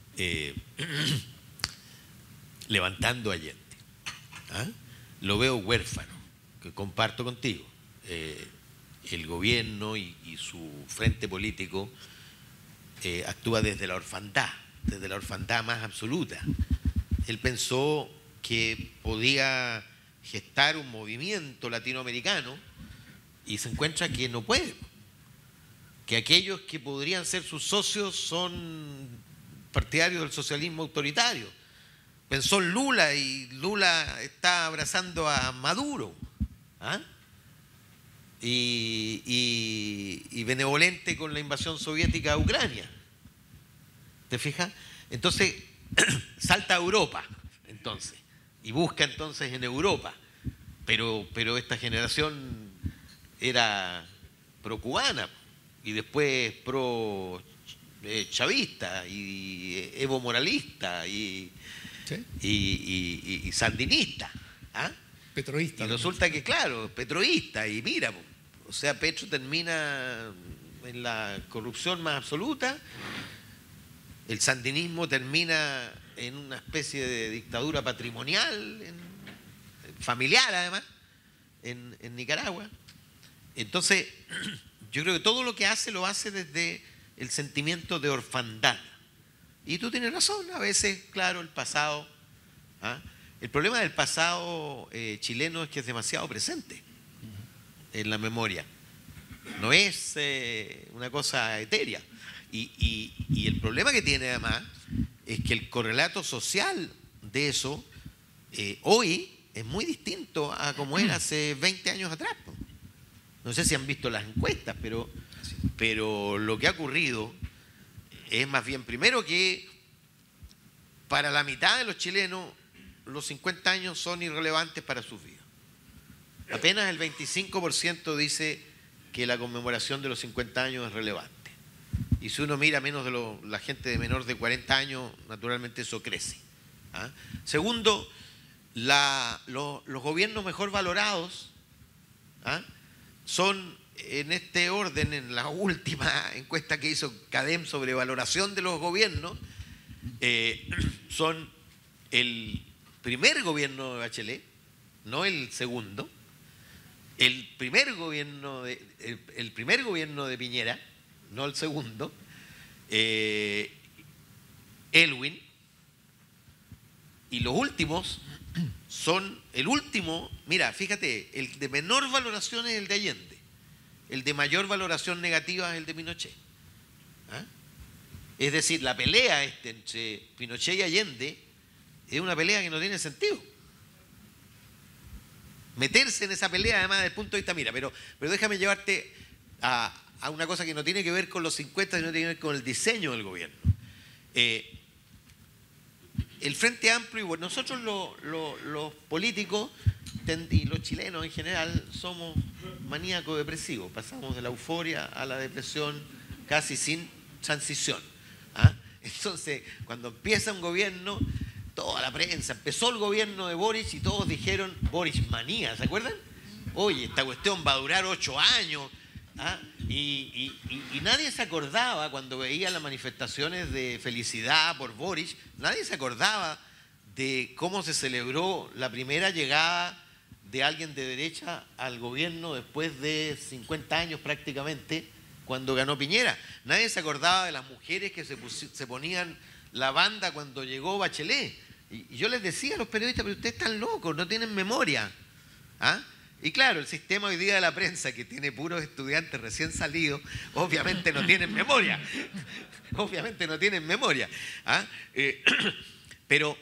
levantando a Allende. ¿Ah? Lo veo huérfano, que comparto contigo. El gobierno y su frente político actúa desde la orfandad más absoluta. Él pensó que podía gestar un movimiento latinoamericano y se encuentra que no puede, que aquellos que podrían ser sus socios son partidarios del socialismo autoritario. Pensó en Lula y Lula está abrazando a Maduro, ¿ah? y benevolente con la invasión soviética a Ucrania. ¿Te fijas? Entonces salta a Europa, entonces, y busca entonces en Europa, pero esta generación era pro-cubana y después pro-chavista y evo moralista y sandinista, ¿ah? Petroísta. Y resulta que, claro, petroísta, y mira, o sea, Petro termina en la corrupción más absoluta, el sandinismo termina en una especie de dictadura patrimonial, familiar además, en Nicaragua. Entonces, yo creo que todo lo que hace lo hace desde el sentimiento de orfandad. Y tú tienes razón, a veces, claro, el pasado. ¿Ah? El problema del pasado chileno es que es demasiado presente en la memoria. No es una cosa etérea. Y el problema que tiene además es que el correlato social de eso hoy es muy distinto a como era hace 20 años atrás. No sé si han visto las encuestas, pero lo que ha ocurrido es más bien, primero, que para la mitad de los chilenos los 50 años son irrelevantes para sus vidas. Apenas el 25% dice que la conmemoración de los 50 años es relevante. Y si uno mira menos de la gente de menor de 40 años, naturalmente eso crece. ¿Ah? Segundo, los gobiernos mejor valorados, ¿ah?, son, en este orden, en la última encuesta que hizo CADEM sobre valoración de los gobiernos, son el primer gobierno de Bachelet, no el segundo, el primer gobierno de Piñera, no el segundo, Elwin, y los últimos son, el último, mira, fíjate, el de menor valoración es el de Allende, el de mayor valoración negativa es el de Pinochet. ¿Ah? Es decir, la pelea entre Pinochet y Allende es una pelea que no tiene sentido. Meterse en esa pelea, además, desde el punto de vista, mira, pero déjame llevarte a una cosa que no tiene que ver con los 50, sino tiene que ver con el diseño del gobierno. El Frente Amplio, y bueno, nosotros los políticos y los chilenos en general somos maníacos depresivos, pasamos de la euforia a la depresión casi sin transición. ¿Ah? Entonces, cuando empieza un gobierno, toda la prensa, empezó el gobierno de Boric y todos dijeron Boric manía, ¿se acuerdan? Oye, esta cuestión va a durar 8 años. ¿Ah? Y nadie se acordaba, cuando veía las manifestaciones de felicidad por Boric, nadie se acordaba de cómo se celebró la primera llegada de alguien de derecha al gobierno después de 50 años prácticamente, cuando ganó Piñera. Nadie se acordaba de las mujeres que se ponían la banda cuando llegó Bachelet. Y yo les decía a los periodistas, pero ustedes están locos, no tienen memoria. ¿Ah? Y claro, el sistema hoy día de la prensa, que tiene puros estudiantes recién salidos, obviamente no tienen memoria. Obviamente no tienen memoria. ¿Ah? Pero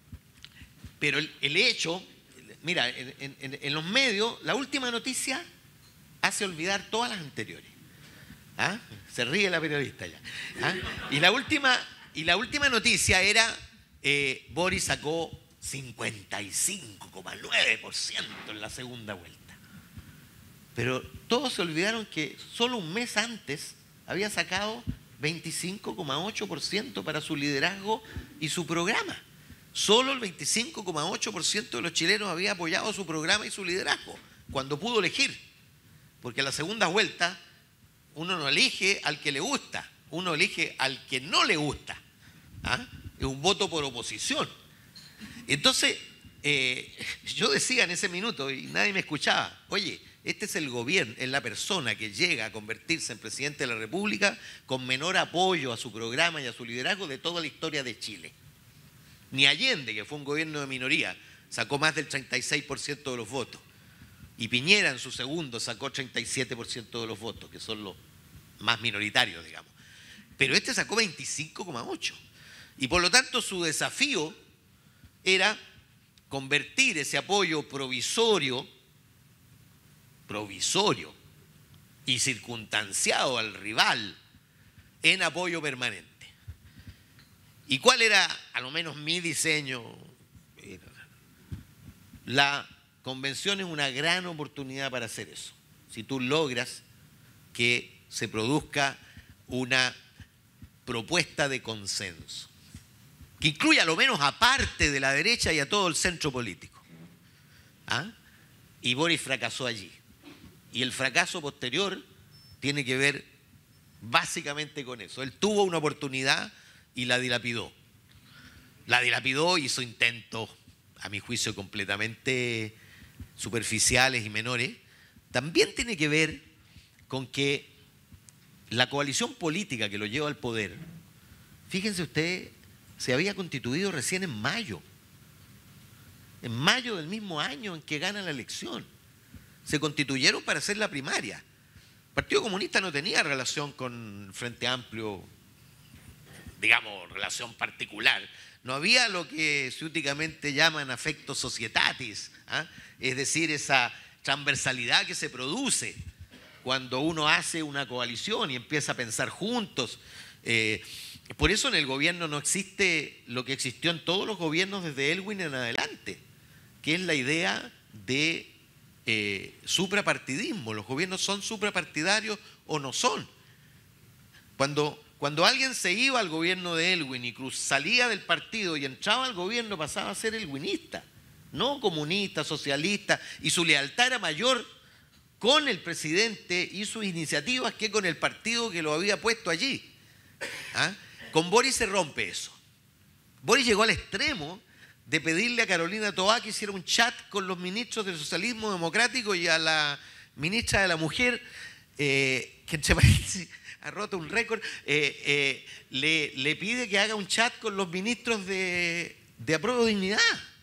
el hecho, mira, en los medios, la última noticia hace olvidar todas las anteriores. ¿Ah? Se ríe la periodista ya. ¿Ah? Y la última noticia era, Boris sacó 55,9% en la segunda vuelta. Pero todos se olvidaron que solo un mes antes había sacado 25,8% para su liderazgo y su programa. Solo el 25,8% de los chilenos había apoyado su programa y su liderazgo, cuando pudo elegir. Porque en la segunda vuelta uno no elige al que le gusta, uno elige al que no le gusta. ¿Ah? Es un voto por oposición. Entonces, yo decía en ese minuto, y nadie me escuchaba, oye, este es el gobierno, es la persona que llega a convertirse en presidente de la República con menor apoyo a su programa y a su liderazgo de toda la historia de Chile. Ni Allende, que fue un gobierno de minoría, sacó más del 36% de los votos. Y Piñera en su segundo sacó 37% de los votos, que son los más minoritarios, digamos. Pero este sacó 25,8%. Y por lo tanto su desafío era convertir ese apoyo provisorio y circunstanciado al rival en apoyo permanente. ¿Y cuál era, a lo menos mi diseño? La convención es una gran oportunidad para hacer eso. Si tú logras que se produzca una propuesta de consenso, que incluya a lo menos a parte de la derecha y a todo el centro político. ¿Ah? Y Boric fracasó allí. Y el fracaso posterior tiene que ver básicamente con eso. Él tuvo una oportunidad y la dilapidó. La dilapidó, hizo intentos, a mi juicio, completamente superficiales y menores. También tiene que ver con que la coalición política que lo lleva al poder, fíjense ustedes, se había constituido recién en mayo del mismo año en que gana la elección. Se constituyeron para hacer la primaria. El Partido Comunista no tenía relación con el Frente Amplio, digamos, relación particular. No había lo que ciúticamente llaman affecto societatis, ¿ah? Es decir, esa transversalidad que se produce cuando uno hace una coalición y empieza a pensar juntos. Por eso en el gobierno no existe lo que existió en todos los gobiernos desde Elwin en adelante, que es la idea de suprapartidismo. Los gobiernos son suprapartidarios o no son. Cuando alguien se iba al gobierno de Elwin y salía del partido y entraba al gobierno, pasaba a ser elwinista, no comunista, socialista, y su lealtad era mayor con el presidente y sus iniciativas que con el partido que lo había puesto allí. ¿Ah? Con Boric se rompe eso. Boric llegó al extremo de pedirle a Carolina Toá que hiciera un chat con los ministros del socialismo democrático y a la ministra de la Mujer, que entre paréntesis ha roto un récord, le pide que haga un chat con los ministros de Apruebo Dignidad.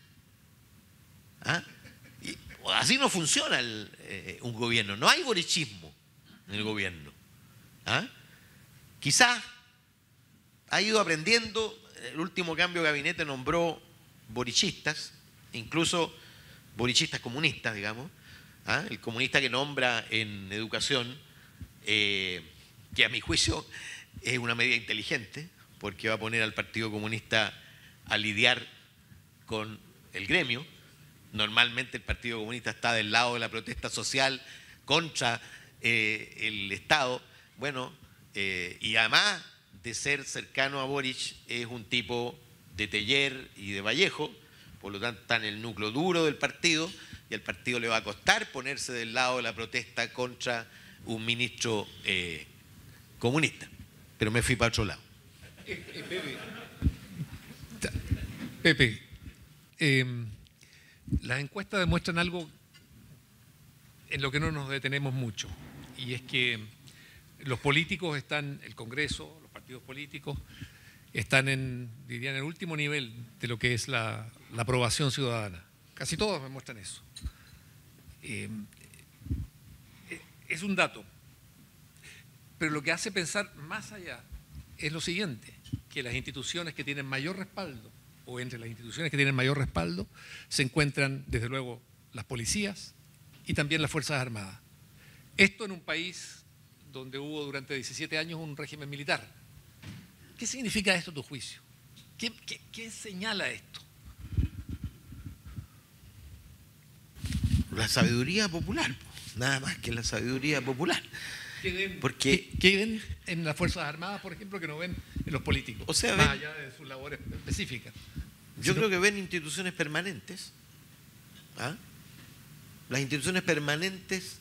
¿Ah? Así no funciona un gobierno. No hay borichismo en el gobierno. ¿Ah? Quizás ha ido aprendiendo. El último cambio de gabinete nombró borichistas, incluso borichistas comunistas, digamos. ¿Ah? El comunista que nombra en educación, que a mi juicio es una medida inteligente, porque va a poner al Partido Comunista a lidiar con el gremio. Normalmente el Partido Comunista está del lado de la protesta social contra el Estado. Bueno, y además de ser cercano a Boric, es un tipo de Teller y de Vallejo, por lo tanto está en el núcleo duro del partido, y al partido le va a costar ponerse del lado de la protesta contra un ministro comunista. Pero me fui para otro lado. Pepe, las encuestas demuestran algo en lo que no nos detenemos mucho, y es que los políticos están, el Congreso, los partidos políticos, están diría, en el último nivel de lo que es la aprobación ciudadana. Casi todos me muestran eso. Es un dato, pero lo que hace pensar más allá es lo siguiente, que las instituciones que tienen mayor respaldo, o entre las instituciones que tienen mayor respaldo, se encuentran, desde luego, las policías y también las Fuerzas Armadas. Esto en un país donde hubo durante 17 años un régimen militar. ¿Qué significa esto a tu juicio? ¿Qué señala esto? la sabiduría popular, nada más que la sabiduría popular. ¿Qué ven en las Fuerzas Armadas, por ejemplo, que no ven en los políticos? O sea, más allá de sus labores específicas. Yo creo que ven instituciones permanentes. ¿Ah? Las instituciones permanentes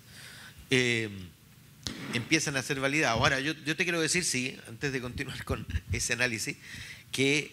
empiezan a ser validadas. Ahora, yo te quiero decir, sí, antes de continuar con ese análisis, que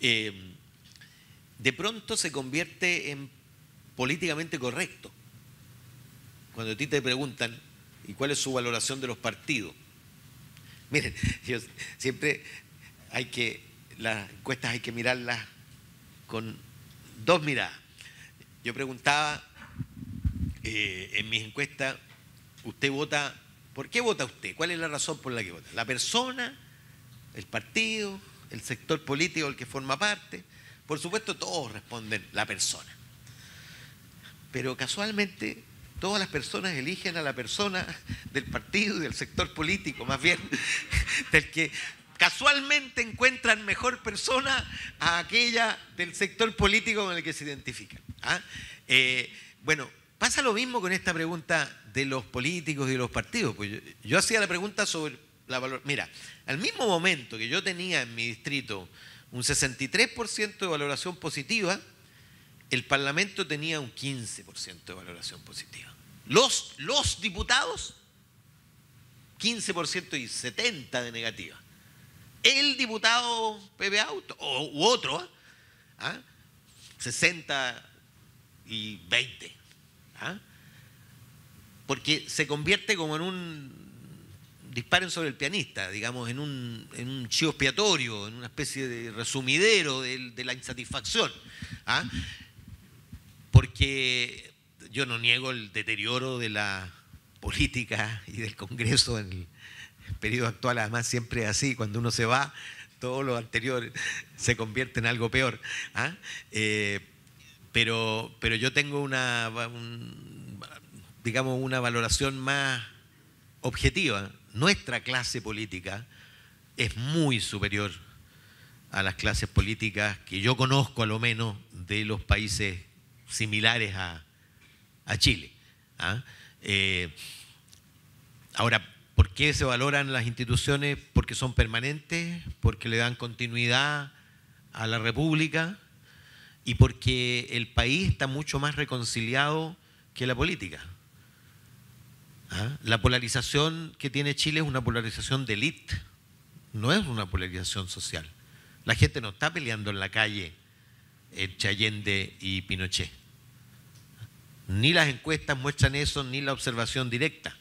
de pronto se convierte en políticamente correcto. Cuando a ti te preguntan, ¿y cuál es su valoración de los partidos? Miren, yo siempre las encuestas hay que mirarlas con dos miradas. Yo preguntaba en mis encuestas, ¿usted vota? ¿Por qué vota usted? ¿Cuál es la razón por la que vota? ¿La persona? ¿El partido? ¿El sector político del que forma parte? Por supuesto, todos responden la persona. Pero casualmente, todas las personas eligen a la persona del partido y del sector político, más bien, del que casualmente encuentran mejor persona a aquella del sector político con el que se identifican. ¿Ah? Bueno, pasa lo mismo con esta pregunta de los políticos y de los partidos. Pues yo hacía la pregunta sobre la valor. Mira, al mismo momento que yo tenía en mi distrito un 63% de valoración positiva, el Parlamento tenía un 15% de valoración positiva. Los diputados, 15% y 70% de negativa. El diputado Pepe Auto, u otro, 60 y 20. Porque se convierte como en un disparen sobre el pianista, digamos, en un chivo expiatorio, en una especie de resumidero de la insatisfacción. Porque yo no niego el deterioro de la política y del Congreso en el periodo actual, además siempre es así, cuando uno se va, todo lo anterior se convierte en algo peor. Pero yo tengo una valoración más objetiva. Nuestra clase política es muy superior a las clases políticas que yo conozco, a lo menos, de los países similares a Chile. Ahora, ¿por qué se valoran las instituciones? Porque son permanentes, porque le dan continuidad a la República y porque el país está mucho más reconciliado que la política. La polarización que tiene Chile es una polarización de élite, no es una polarización social. La gente no está peleando en la calle entre Allende y Pinochet. Ni las encuestas muestran eso, ni la observación directa.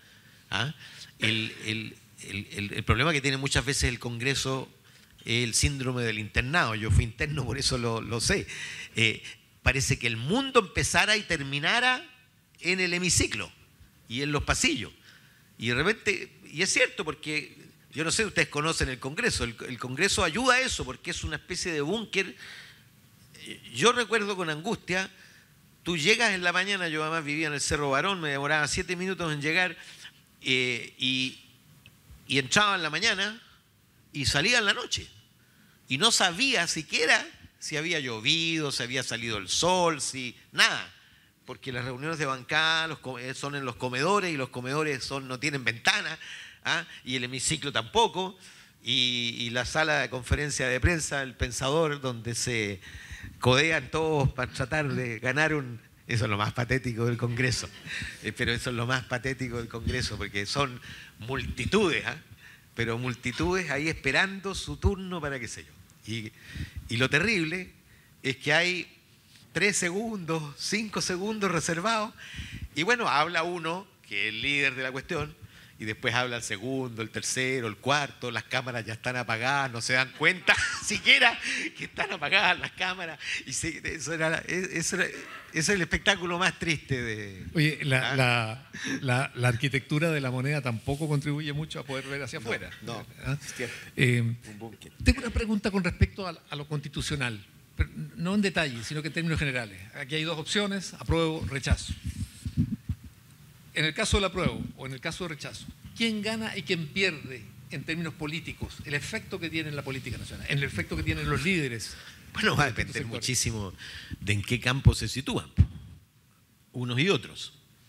El problema que tiene muchas veces el Congreso es el síndrome del internado. Yo fui interno, por eso lo sé. Parece que el mundo empezara y terminara en el hemiciclo y en los pasillos. Y de repente, y es cierto, porque yo no sé, ustedes conocen el Congreso. El Congreso ayuda a eso, porque es una especie de búnker. Yo recuerdo con angustia, tú llegas en la mañana, yo además vivía en el Cerro Barón, me demoraba 7 minutos en llegar, y entraba en la mañana y salía en la noche. Y no sabía siquiera si había llovido, si había salido el sol, nada. Porque las reuniones de bancada son en los comedores y los comedores no tienen ventanas, y el hemiciclo tampoco, y la sala de conferencia de prensa, el Pensador, donde se codean todos para tratar de ganar Eso es lo más patético del Congreso, pero eso es lo más patético del Congreso, porque son multitudes, pero multitudes ahí esperando su turno para qué sé yo. Y lo terrible es que hay 3 segundos, 5 segundos reservados, y bueno, habla uno, que es el líder de la cuestión, y después habla el segundo, el tercero, el cuarto, las cámaras ya están apagadas, no se dan cuenta siquiera que están apagadas las cámaras, y eso es el espectáculo más triste de... Oye, la arquitectura de la moneda tampoco contribuye mucho a poder ver hacia afuera. No, es cierto. Un búnker. Tengo una pregunta con respecto a lo constitucional, pero no en detalle, sino que en términos generales. Aquí hay 2 opciones, apruebo, rechazo. En el caso del apruebo o en el caso de rechazo, ¿quién gana y quién pierde en términos políticos? El efecto que tiene en la política nacional, el efecto que tienen los líderes. Bueno, va a depender muchísimo de en qué campo se sitúan, unos y otros.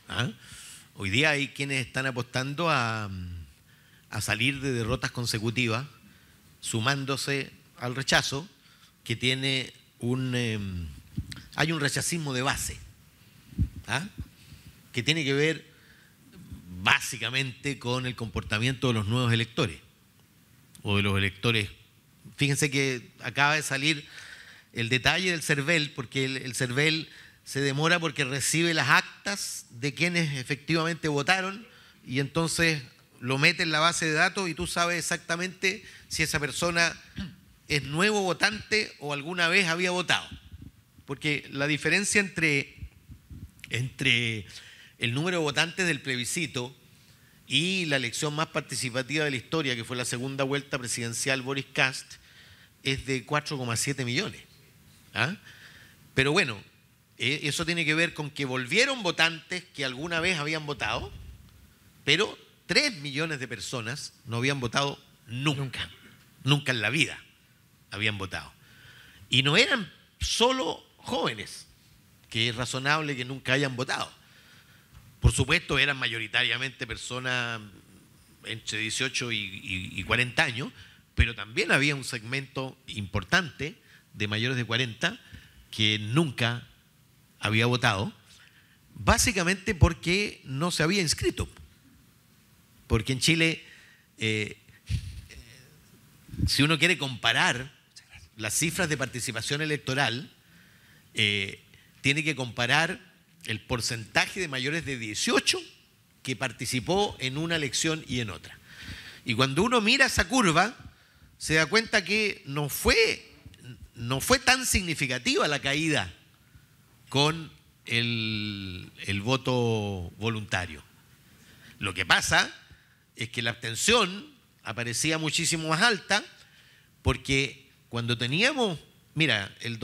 ¿Ah? Hoy día hay quienes están apostando a salir de derrotas consecutivas, sumándose al rechazo, que tiene hay un rechazismo de base, ¿ah? Que tiene que ver básicamente con el comportamiento de los nuevos electores, o de los electores. Fíjense que acaba de salir el detalle del CERVEL, porque el CERVEL se demora porque recibe las actas de quienes efectivamente votaron y entonces lo mete en la base de datos y tú sabes exactamente si esa persona es nuevo votante o alguna vez había votado. Porque la diferencia entre el número de votantes del plebiscito y la elección más participativa de la historia, que fue la segunda vuelta presidencial Boris Kast, es de 4,7 millones. ¿Ah? Pero bueno, eso tiene que ver con que volvieron votantes que alguna vez habían votado, pero 3 millones de personas no habían votado nunca en la vida habían votado. Y no eran solo jóvenes, que es razonable que nunca hayan votado. Por supuesto, eran mayoritariamente personas entre 18 y 40 años, pero también había un segmento importante de mayores de 40 que nunca había votado, básicamente porque no se había inscrito. Porque en Chile, si uno quiere comparar las cifras de participación electoral, tiene que comparar el porcentaje de mayores de 18 que participó en una elección y en otra. Y cuando uno mira esa curva, se da cuenta que no fue tan significativa la caída con el voto voluntario. Lo que pasa es que la abstención aparecía muchísimo más alta porque cuando teníamos, mira, el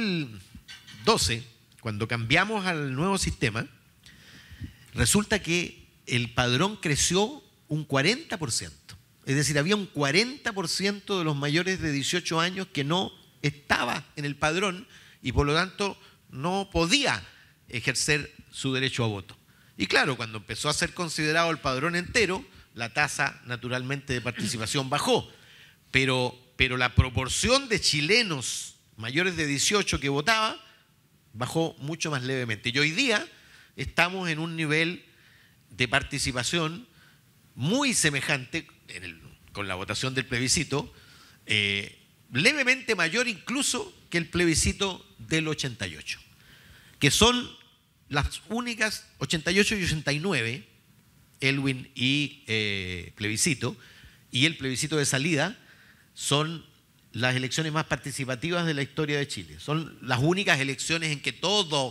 2012, cuando cambiamos al nuevo sistema, resulta que el padrón creció un 40%. Es decir, había un 40% de los mayores de 18 años que no estaba en el padrón y por lo tanto no podía ejercer su derecho a voto. Y claro, cuando empezó a ser considerado el padrón entero, la tasa naturalmente de participación bajó. Pero la proporción de chilenos mayores de 18 que votaba bajó mucho más levemente. Y hoy día estamos en un nivel de participación muy semejante con la votación del plebiscito, levemente mayor incluso que el plebiscito del 88, que son las únicas, 88 y 89, Elwin y plebiscito, y el plebiscito de salida son las elecciones más participativas de la historia de Chile. Son las únicas elecciones en que todos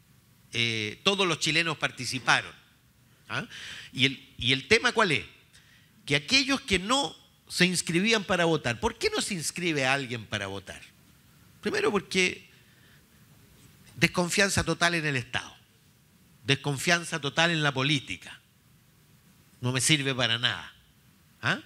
los chilenos participaron. ¿Ah? Y el tema ¿cuál es? Que aquellos que no se inscribían para votar, ¿por qué no se inscribe a alguien para votar? Primero porque desconfianza total en el Estado, desconfianza total en la política, no me sirve para nada. ¿Ah?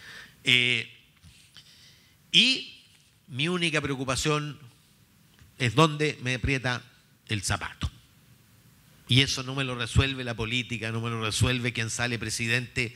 Y mi única preocupación es dónde me aprieta el zapato. Y eso no me lo resuelve la política, no me lo resuelve quien sale presidente.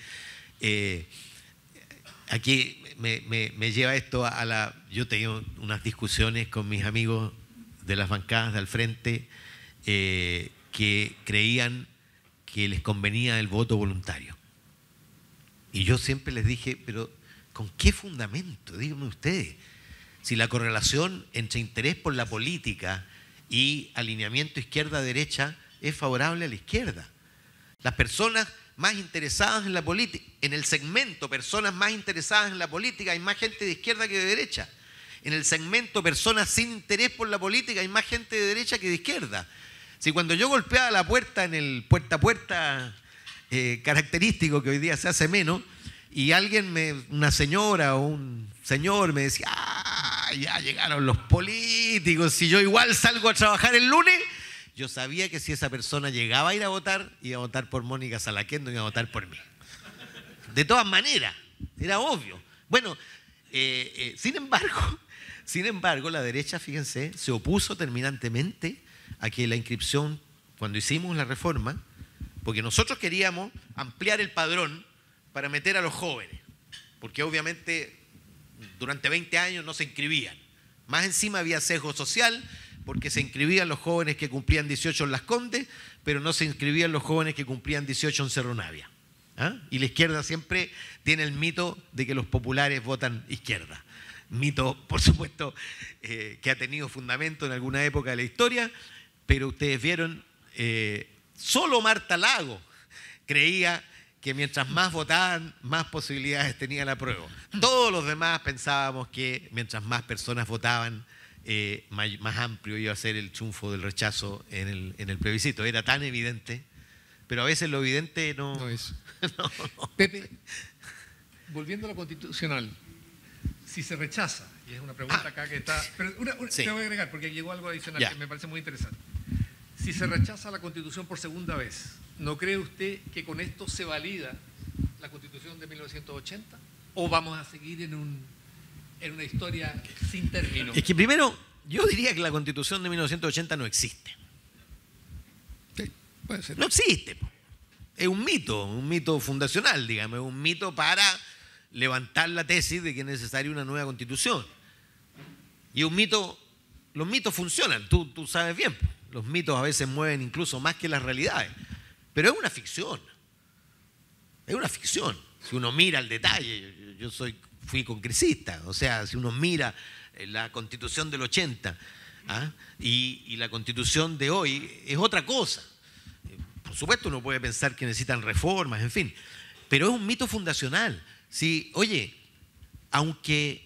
Aquí me lleva esto a la... Yo tengo unas discusiones con mis amigos de las bancadas de al frente que creían que les convenía el voto voluntario. Y yo siempre les dije, pero ¿con qué fundamento? Díganme ustedes. Si la correlación entre interés por la política y alineamiento izquierda-derecha es favorable a la izquierda. Las personas más interesadas en la política, en el segmento personas más interesadas en la política, hay más gente de izquierda que de derecha. En el segmento personas sin interés por la política, hay más gente de derecha que de izquierda. Si cuando yo golpeaba la puerta en el puerta a puerta característico que hoy día se hace menos, y una señora o un señor me decía, ya llegaron los políticos, si yo igual salgo a trabajar el lunes, yo sabía que si esa persona llegaba a ir a votar, iba a votar por Mónica Salaquendo, iba a votar por mí. De todas maneras, era obvio. Bueno, sin embargo, la derecha, fíjense, se opuso terminantemente a que la inscripción, cuando hicimos la reforma, porque nosotros queríamos ampliar el padrón para meter a los jóvenes, porque obviamente durante 20 años no se inscribían. Más encima había sesgo social, porque se inscribían los jóvenes que cumplían 18 en Las Condes, pero no se inscribían los jóvenes que cumplían 18 en Cerro Navia. ¿Ah? Y la izquierda siempre tiene el mito de que los populares votan izquierda. Mito, por supuesto, que ha tenido fundamento en alguna época de la historia, pero ustedes vieron, solo Marta Lago creía que mientras más votaban, más posibilidades tenía la apruebo. Todos los demás pensábamos que mientras más personas votaban, más amplio iba a ser el triunfo del rechazo en el plebiscito. Era tan evidente, pero a veces lo evidente no es. no. Pepe, volviendo a lo constitucional, si se rechaza, y es una pregunta acá que está... Pero Sí. te voy a agregar, porque llegó algo adicional Ya. que me parece muy interesante. Si se rechaza la Constitución por segunda vez, ¿no cree usted que con esto se valida la Constitución de 1980? ¿O vamos a seguir en una historia sin término? Es que primero, yo diría que la Constitución de 1980 no existe. Sí, puede ser. No existe. Es un mito fundacional, digamos, es un mito para levantar la tesis de que es necesaria una nueva Constitución. Y un mito, los mitos funcionan, tú sabes bien, los mitos a veces mueven incluso más que las realidades, pero es una ficción. Es una ficción. Si uno mira al detalle, fui congresista, o sea, si uno mira la Constitución del 80 y la Constitución de hoy, es otra cosa. Por supuesto uno puede pensar que necesitan reformas, en fin, pero es un mito fundacional. Sí, oye, aunque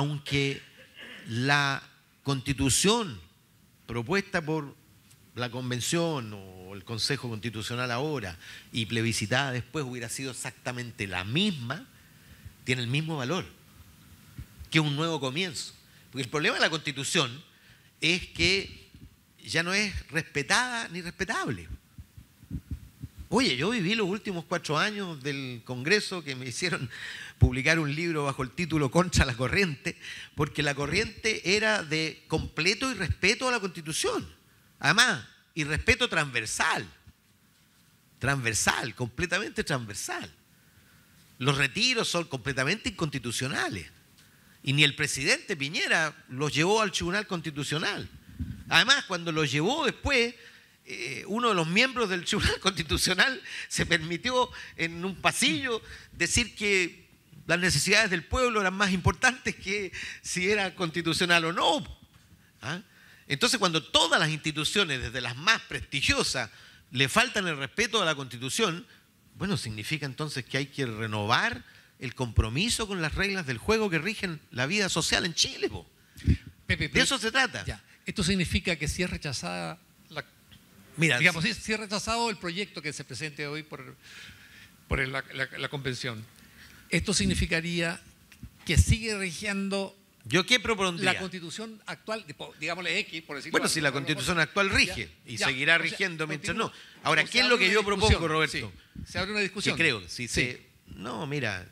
la Constitución propuesta por la Convención o el Consejo Constitucional ahora y plebiscitada después hubiera sido exactamente la misma, tiene el mismo valor que un nuevo comienzo. Porque el problema de la Constitución es que ya no es respetada ni respetable. Oye, yo viví los últimos 4 años del Congreso que me hicieron publicar un libro bajo el título Contra la Corriente, porque la corriente era de completo irrespeto a la Constitución. Además, irrespeto transversal, completamente transversal. Los retiros son completamente inconstitucionales y ni el presidente Piñera los llevó al Tribunal Constitucional. Además, cuando los llevó después, uno de los miembros del Tribunal Constitucional se permitió en un pasillo decir que las necesidades del pueblo eran más importantes que si era constitucional o no. Entonces, cuando todas las instituciones, desde las más prestigiosas, le faltan el respeto a la Constitución, bueno, significa entonces que hay que renovar el compromiso con las reglas del juego que rigen la vida social en Chile. Pepe, De eso se trata. Ya. Esto significa que si es rechazada Mira, digamos, si es rechazado el proyecto que se presente hoy por la convención, esto significaría que sigue rigiendo ¿yo qué propondría? la Constitución actual, digámosle X, por decirlo. Bueno, si la Constitución actual rige y seguirá rigiendo mientras no. Ahora, ¿qué es lo que yo propongo, Roberto? Sí, se abre una discusión. Que creo, no, mira,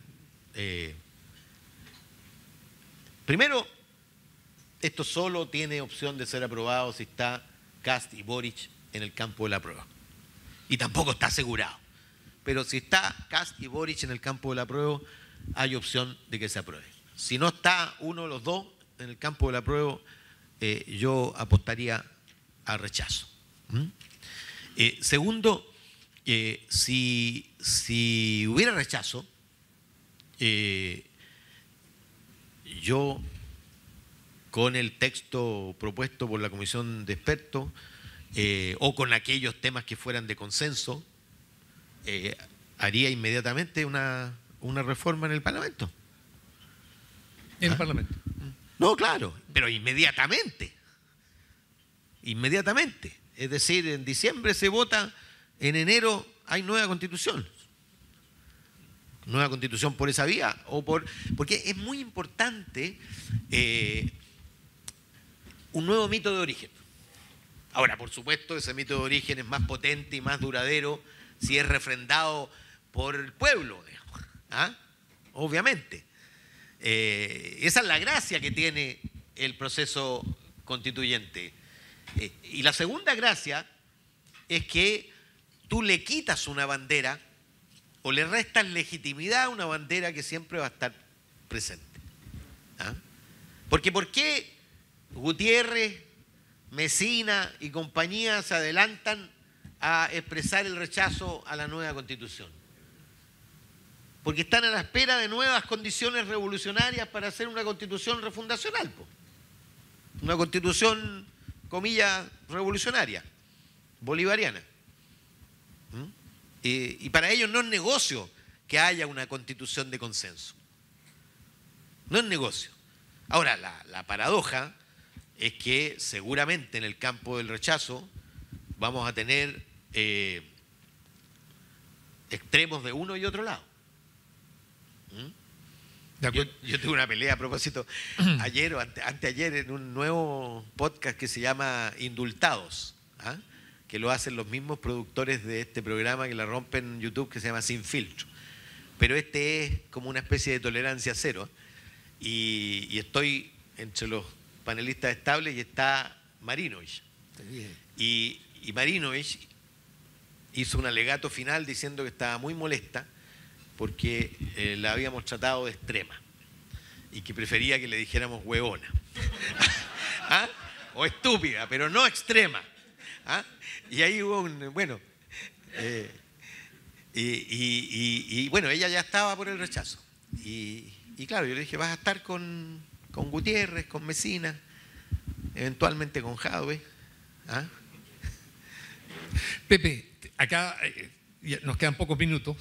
primero, esto solo tiene opción de ser aprobado si está Kast y Boric en el campo de la prueba. Y tampoco está asegurado. Pero si está Kast y Boric en el campo de la prueba, hay opción de que se apruebe. Si no está uno de los dos en el campo de la prueba, yo apostaría a rechazo. Segundo, si hubiera rechazo, yo, con el texto propuesto por la comisión de expertos, o con aquellos temas que fueran de consenso, haría inmediatamente una reforma en el Parlamento. En el Parlamento. No, claro, pero inmediatamente. Inmediatamente. Es decir, en diciembre se vota, en enero hay nueva constitución. Nueva constitución por esa vía, porque es muy importante un nuevo mito de origen. Ahora, por supuesto, ese mito de origen es más potente y más duradero si es refrendado por el pueblo, digamos. Obviamente. Esa es la gracia que tiene el proceso constituyente. Y la segunda gracia es que tú le quitas una bandera o le restas legitimidad a una bandera que siempre va a estar presente. ¿Ah? Porque ¿por qué Gutiérrez, Mesina y compañía se adelantan a expresar el rechazo a la nueva Constitución? Porque están a la espera de nuevas condiciones revolucionarias para hacer una Constitución refundacional, po. Una Constitución, comillas, revolucionaria, bolivariana. Y para ellos no es negocio que haya una Constitución de consenso. No es negocio. Ahora, la paradoja es que seguramente en el campo del rechazo vamos a tener extremos de uno y otro lado. Yo tuve una pelea a propósito ayer o anteayer en un nuevo podcast que se llama Indultados, ¿ah? Que lo hacen los mismos productores de este programa que la rompen en YouTube, que se llama Sin Filtro. Pero este es como una especie de tolerancia cero. Y estoy entre los panelistas estables y está Marinovich. Y Marinovich hizo un alegato final diciendo que estaba muy molesta porque la habíamos tratado de extrema y que prefería que le dijéramos huevona. ¿Ah? O estúpida, pero no extrema. ¿Ah? Y ahí hubo un... Bueno, bueno, ella ya estaba por el rechazo. Y claro, yo le dije, vas a estar con Gutiérrez, con Mesina, eventualmente con Jadwe. ¿Ah? Pepe, acá nos quedan pocos minutos.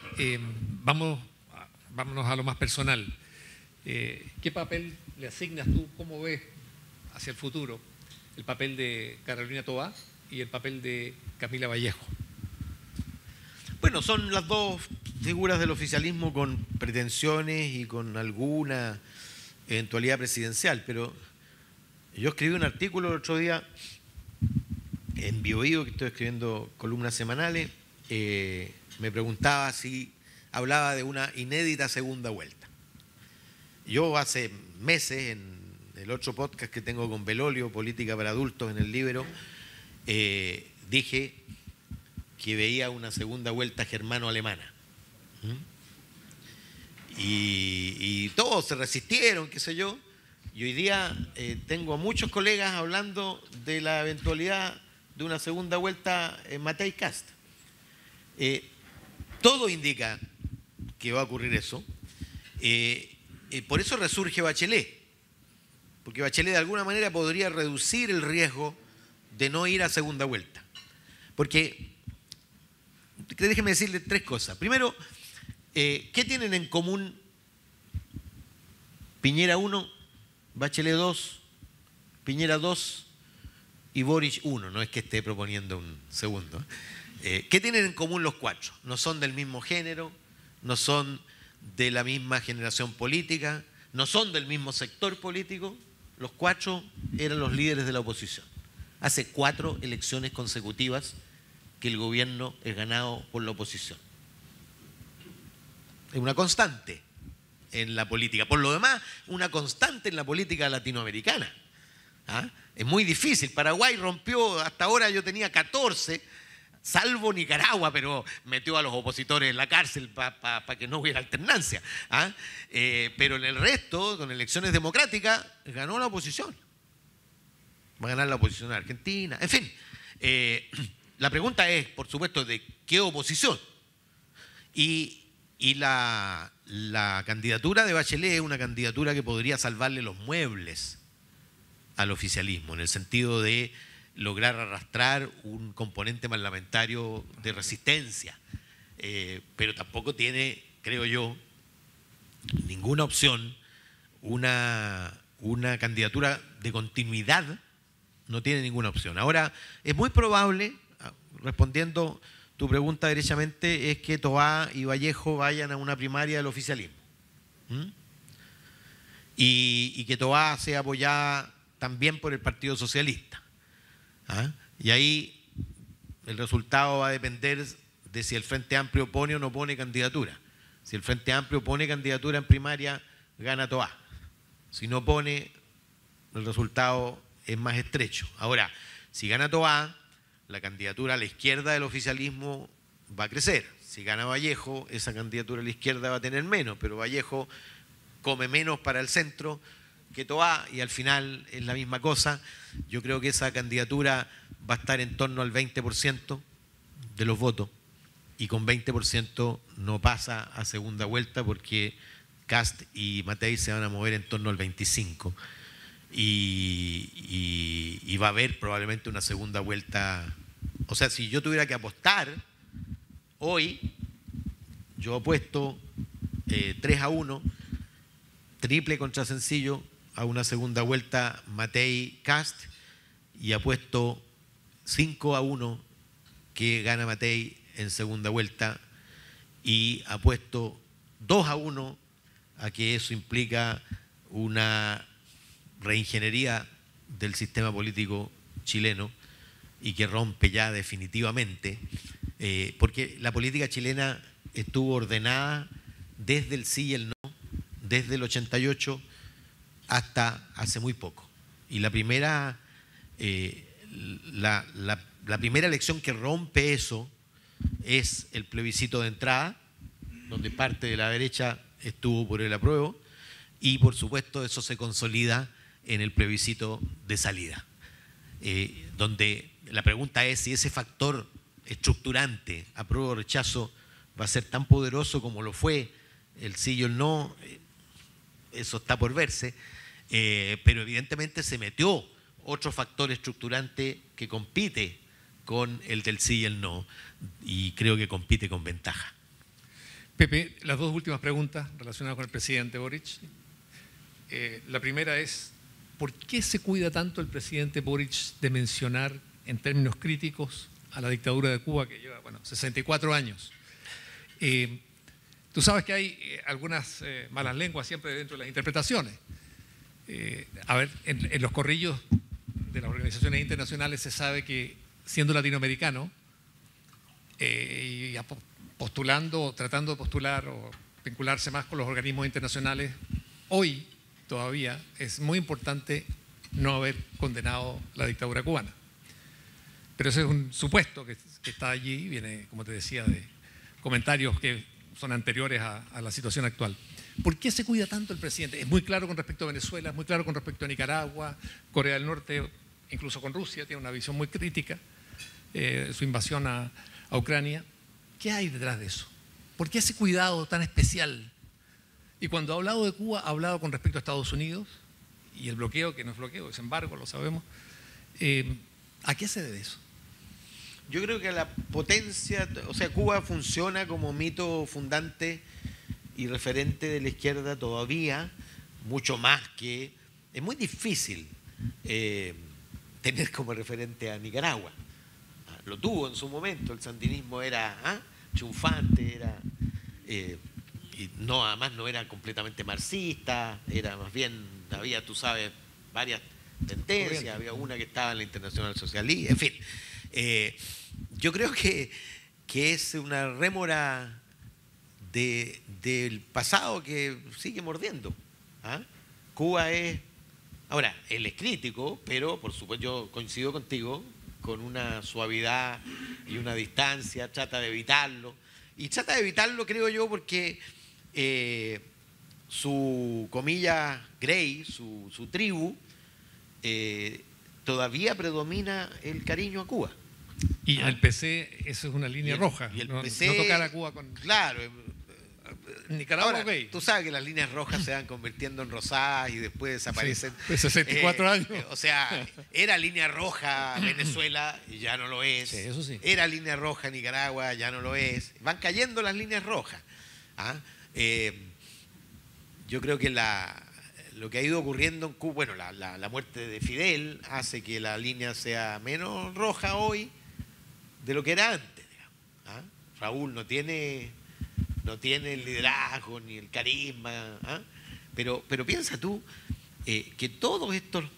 Vámonos a lo más personal. ¿Qué papel le asignas tú? ¿Cómo ves hacia el futuro el papel de Carolina Toá y el papel de Camila Vallejo? Bueno, son las dos figuras del oficialismo con pretensiones y con alguna eventualidad presidencial, pero yo escribí un artículo el otro día en BioBio, que estoy escribiendo columnas semanales, me preguntaba si hablaba de una inédita segunda vuelta. Yo hace meses, en el otro podcast que tengo con Belolio, Política para Adultos, en el Libero, dije que veía una segunda vuelta germano-alemana. Y todos se resistieron, qué sé yo, y hoy día tengo a muchos colegas hablando de la eventualidad de una segunda vuelta en Matei Cast. Todo indica que va a ocurrir eso. Por eso resurge Bachelet, porque Bachelet de alguna manera podría reducir el riesgo de no ir a segunda vuelta. Porque, déjeme decirle tres cosas. Primero, ¿qué tienen en común Piñera 1, Bachelet 2, Piñera 2 y Boric 1? No es que esté proponiendo un segundo. ¿Qué tienen en común los cuatro? No son del mismo género, no son de la misma generación política, no son del mismo sector político. Los cuatro eran los líderes de la oposición. Hace 4 elecciones consecutivas que el gobierno es ganado por la oposición. Es una constante en la política. Por lo demás, una constante en la política latinoamericana. ¿Ah? Es muy difícil. Paraguay rompió, hasta ahora yo tenía 14, salvo Nicaragua, pero metió a los opositores en la cárcel para que no hubiera alternancia. ¿Ah? Pero en el resto, con elecciones democráticas, ganó la oposición. Va a ganar la oposición en Argentina. En fin, la pregunta es, por supuesto, de qué oposición. Y la candidatura de Bachelet es una candidatura que podría salvarle los muebles al oficialismo, en el sentido de lograr arrastrar un componente parlamentario de resistencia. Pero tampoco tiene, creo yo, ninguna opción, una candidatura de continuidad. No tiene ninguna opción. Ahora, es muy probable, respondiendo tu pregunta derechamente, es que Toá y Vallejo vayan a una primaria del oficialismo. Y que Toá sea apoyada también por el Partido Socialista. ¿Ah? Y ahí el resultado va a depender de si el Frente Amplio pone o no pone candidatura. Si el Frente Amplio pone candidatura en primaria, gana Toá. Si no pone, el resultado es más estrecho. Ahora, si gana Toá, la candidatura a la izquierda del oficialismo va a crecer. Si gana Vallejo, esa candidatura a la izquierda va a tener menos, pero Vallejo come menos para el centro que Toá y al final es la misma cosa. Yo creo que esa candidatura va a estar en torno al 20% de los votos y con 20% no pasa a segunda vuelta porque Kast y Matei se van a mover en torno al 25%. Y va a haber probablemente una segunda vuelta. O sea, si yo tuviera que apostar hoy, yo apuesto 3-1, triple contra sencillo, a una segunda vuelta Matei-Kast, y apuesto 5-1 que gana Matei en segunda vuelta, y apuesto 2-1 a que eso implica una reingeniería del sistema político chileno y que rompe ya definitivamente, porque la política chilena estuvo ordenada desde el sí y el no, desde el 88 hasta hace muy poco. Y la primera elección que rompe eso es el plebiscito de entrada, donde parte de la derecha estuvo por el apruebo, y por supuesto eso se consolida en el plebiscito de salida, donde la pregunta es si ese factor estructurante, apruebo o rechazo, va a ser tan poderoso como lo fue el sí y el no. Eso está por verse, pero evidentemente se metió otro factor estructurante que compite con el del sí y el no, y creo que compite con ventaja. Pepe, las dos últimas preguntas relacionadas con el presidente Boric. La primera es, ¿por qué se cuida tanto el presidente Boric de mencionar en términos críticos a la dictadura de Cuba, que lleva 64 años? Tú sabes que hay algunas malas lenguas siempre dentro de las interpretaciones. A ver, en los corrillos de las organizaciones internacionales se sabe que siendo latinoamericano y postulando, tratando de postular o vincularse más con los organismos internacionales, hoy todavía es muy importante no haber condenado la dictadura cubana. Pero ese es un supuesto que está allí, viene, como te decía, de comentarios que son anteriores a la situación actual. ¿Por qué se cuida tanto el presidente? Es muy claro con respecto a Venezuela, es muy claro con respecto a Nicaragua, Corea del Norte, incluso con Rusia, tiene una visión muy crítica, su invasión a Ucrania. ¿Qué hay detrás de eso? ¿Por qué ese cuidado tan especial? Y cuando ha hablado de Cuba, ha hablado con respecto a Estados Unidos y el bloqueo, que no es bloqueo, es embargo, lo sabemos. ¿A qué se debe eso? Yo creo que la potencia, o sea, Cuba funciona como mito fundante y referente de la izquierda todavía, mucho más que... Es muy difícil tener como referente a Nicaragua. Lo tuvo en su momento, el sandinismo era triunfante, era... y no, además no era completamente marxista, era más bien, había, tú sabes, varias tendencias, había una que estaba en la Internacional Socialista, en fin. Yo creo que es una rémora del pasado que sigue mordiendo. Cuba es... Ahora, él es crítico, pero por supuesto yo coincido contigo, con una suavidad y una distancia, trata de evitarlo. Y trata de evitarlo, creo yo, porque su comilla Grey, su tribu, todavía predomina el cariño a Cuba. Y el PC, eso es una línea roja. Y el no, PC, no tocar a Cuba con... Claro. Nicaragua, ahora, tú sabes que las líneas rojas se van convirtiendo en rosadas y después desaparecen. Sí, 64 años. O sea, era línea roja Venezuela y ya no lo es. Sí, eso sí. Era línea roja Nicaragua, ya no lo es. Van cayendo las líneas rojas. Yo creo que lo que ha ido ocurriendo en Cuba, bueno, la muerte de Fidel hace que la línea sea menos roja hoy de lo que era antes, digamos. Raúl no tiene el liderazgo ni el carisma, pero piensa tú que todos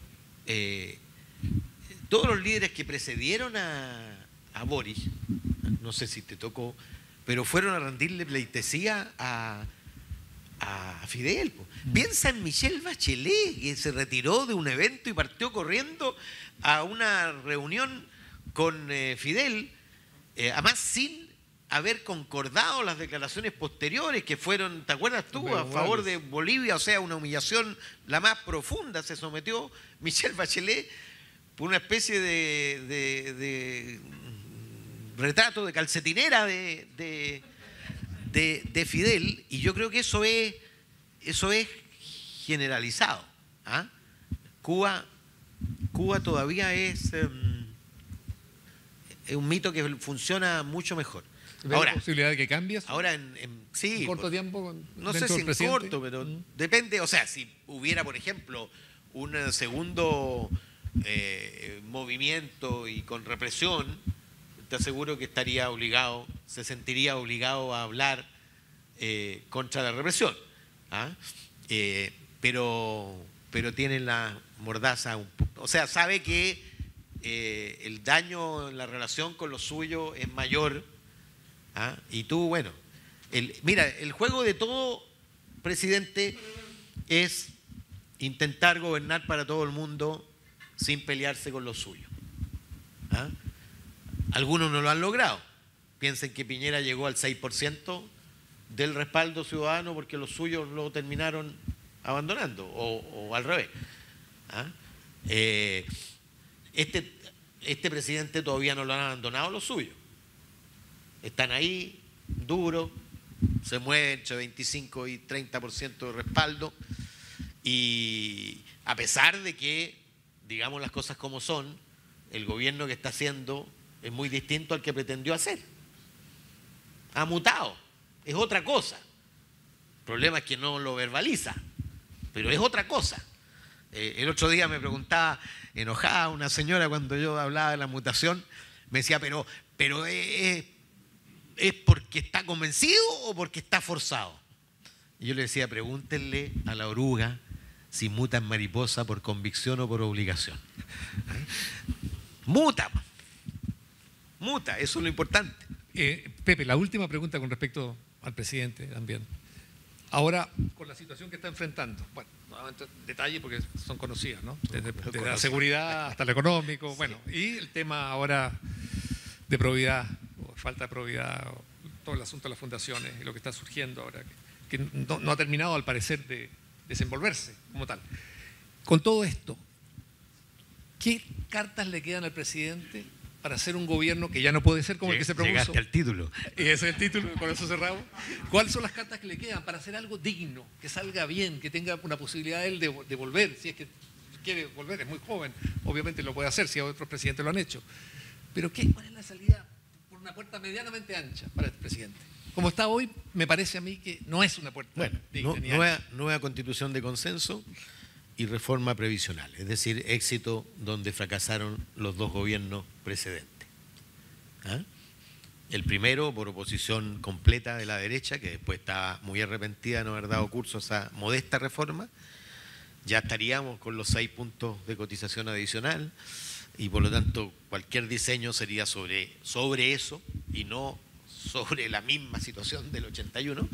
los líderes que precedieron a Boric, no sé si te tocó, pero fueron a rendirle pleitesía a Fidel. Piensa en Michelle Bachelet, que se retiró de un evento y partió corriendo a una reunión Fidel, además sin haber concordado las declaraciones posteriores que fueron, ¿te acuerdas tú?, a favor de Bolivia, o sea, una humillación la más profunda. Se sometió Michelle Bachelet por una especie de retrato de calcetinera de Fidel, y yo creo que eso es generalizado. ¿Ah? Cuba todavía es un mito que funciona mucho mejor. Ahora, ¿hay posibilidad de que cambie? Ahora, sí, ¿en corto tiempo? No sé si en corto, pero depende. O sea, si hubiera, por ejemplo, un segundo movimiento y con represión, te aseguro que estaría obligado, se sentiría obligado a hablar contra la represión. ¿Ah? Pero tienen la mordaza, o sea, sabe que el daño en la relación con lo suyo es mayor. ¿Ah? Y tú, bueno, mira, el juego de todo presidente es intentar gobernar para todo el mundo sin pelearse con lo suyo. ¿Ah? Algunos no lo han logrado. Piensen que Piñera llegó al 6% del respaldo ciudadano porque los suyos lo terminaron abandonando, o al revés. ¿Ah? Este presidente todavía no lo han abandonado los suyos. Están ahí, duros, se mueven entre 25 y 30% de respaldo, y a pesar de que, digamos las cosas como son, el gobierno que está haciendo es muy distinto al que pretendió hacer. Ha mutado, es otra cosa. El problema es que no lo verbaliza, pero es otra cosa. El otro día me preguntaba, enojada una señora cuando yo hablaba de la mutación, me decía, pero ¿es porque está convencido o porque está forzado? Y yo le decía, pregúntenle a la oruga si muta en mariposa por convicción o por obligación. Muta, eso es lo importante. Pepe, la última pregunta con respecto al presidente también. Ahora, con la situación que está enfrentando, bueno, nuevamente detalle porque son conocidas, ¿no? Desde la seguridad hasta lo económico, sí. Bueno, y el tema ahora de probidad, o falta de probidad, o todo el asunto de las fundaciones y lo que está surgiendo ahora, que no ha terminado al parecer de desenvolverse como tal. Con todo esto, ¿qué cartas le quedan al presidente para hacer un gobierno que ya no puede ser como el que se propuso? Llegaste al título. Y ese es el título, con eso cerramos. ¿Cuáles son las cartas que le quedan para hacer algo digno, que salga bien, que tenga una posibilidad él de volver? Si es que quiere volver, es muy joven, obviamente lo puede hacer, si otros presidentes lo han hecho. Pero ¿cuál es la salida por una puerta medianamente ancha para este presidente? Como está hoy, me parece a mí que no es una puerta digna. Nueva constitución de consenso y reforma previsional, es decir, éxito donde fracasaron los dos gobiernos precedentes. ¿Ah? El primero por oposición completa de la derecha, que después estaba muy arrepentida de no haber dado curso a esa modesta reforma. Ya estaríamos con los 6 puntos de cotización adicional, y por lo tanto cualquier diseño sería sobre eso y no sobre la misma situación del 81,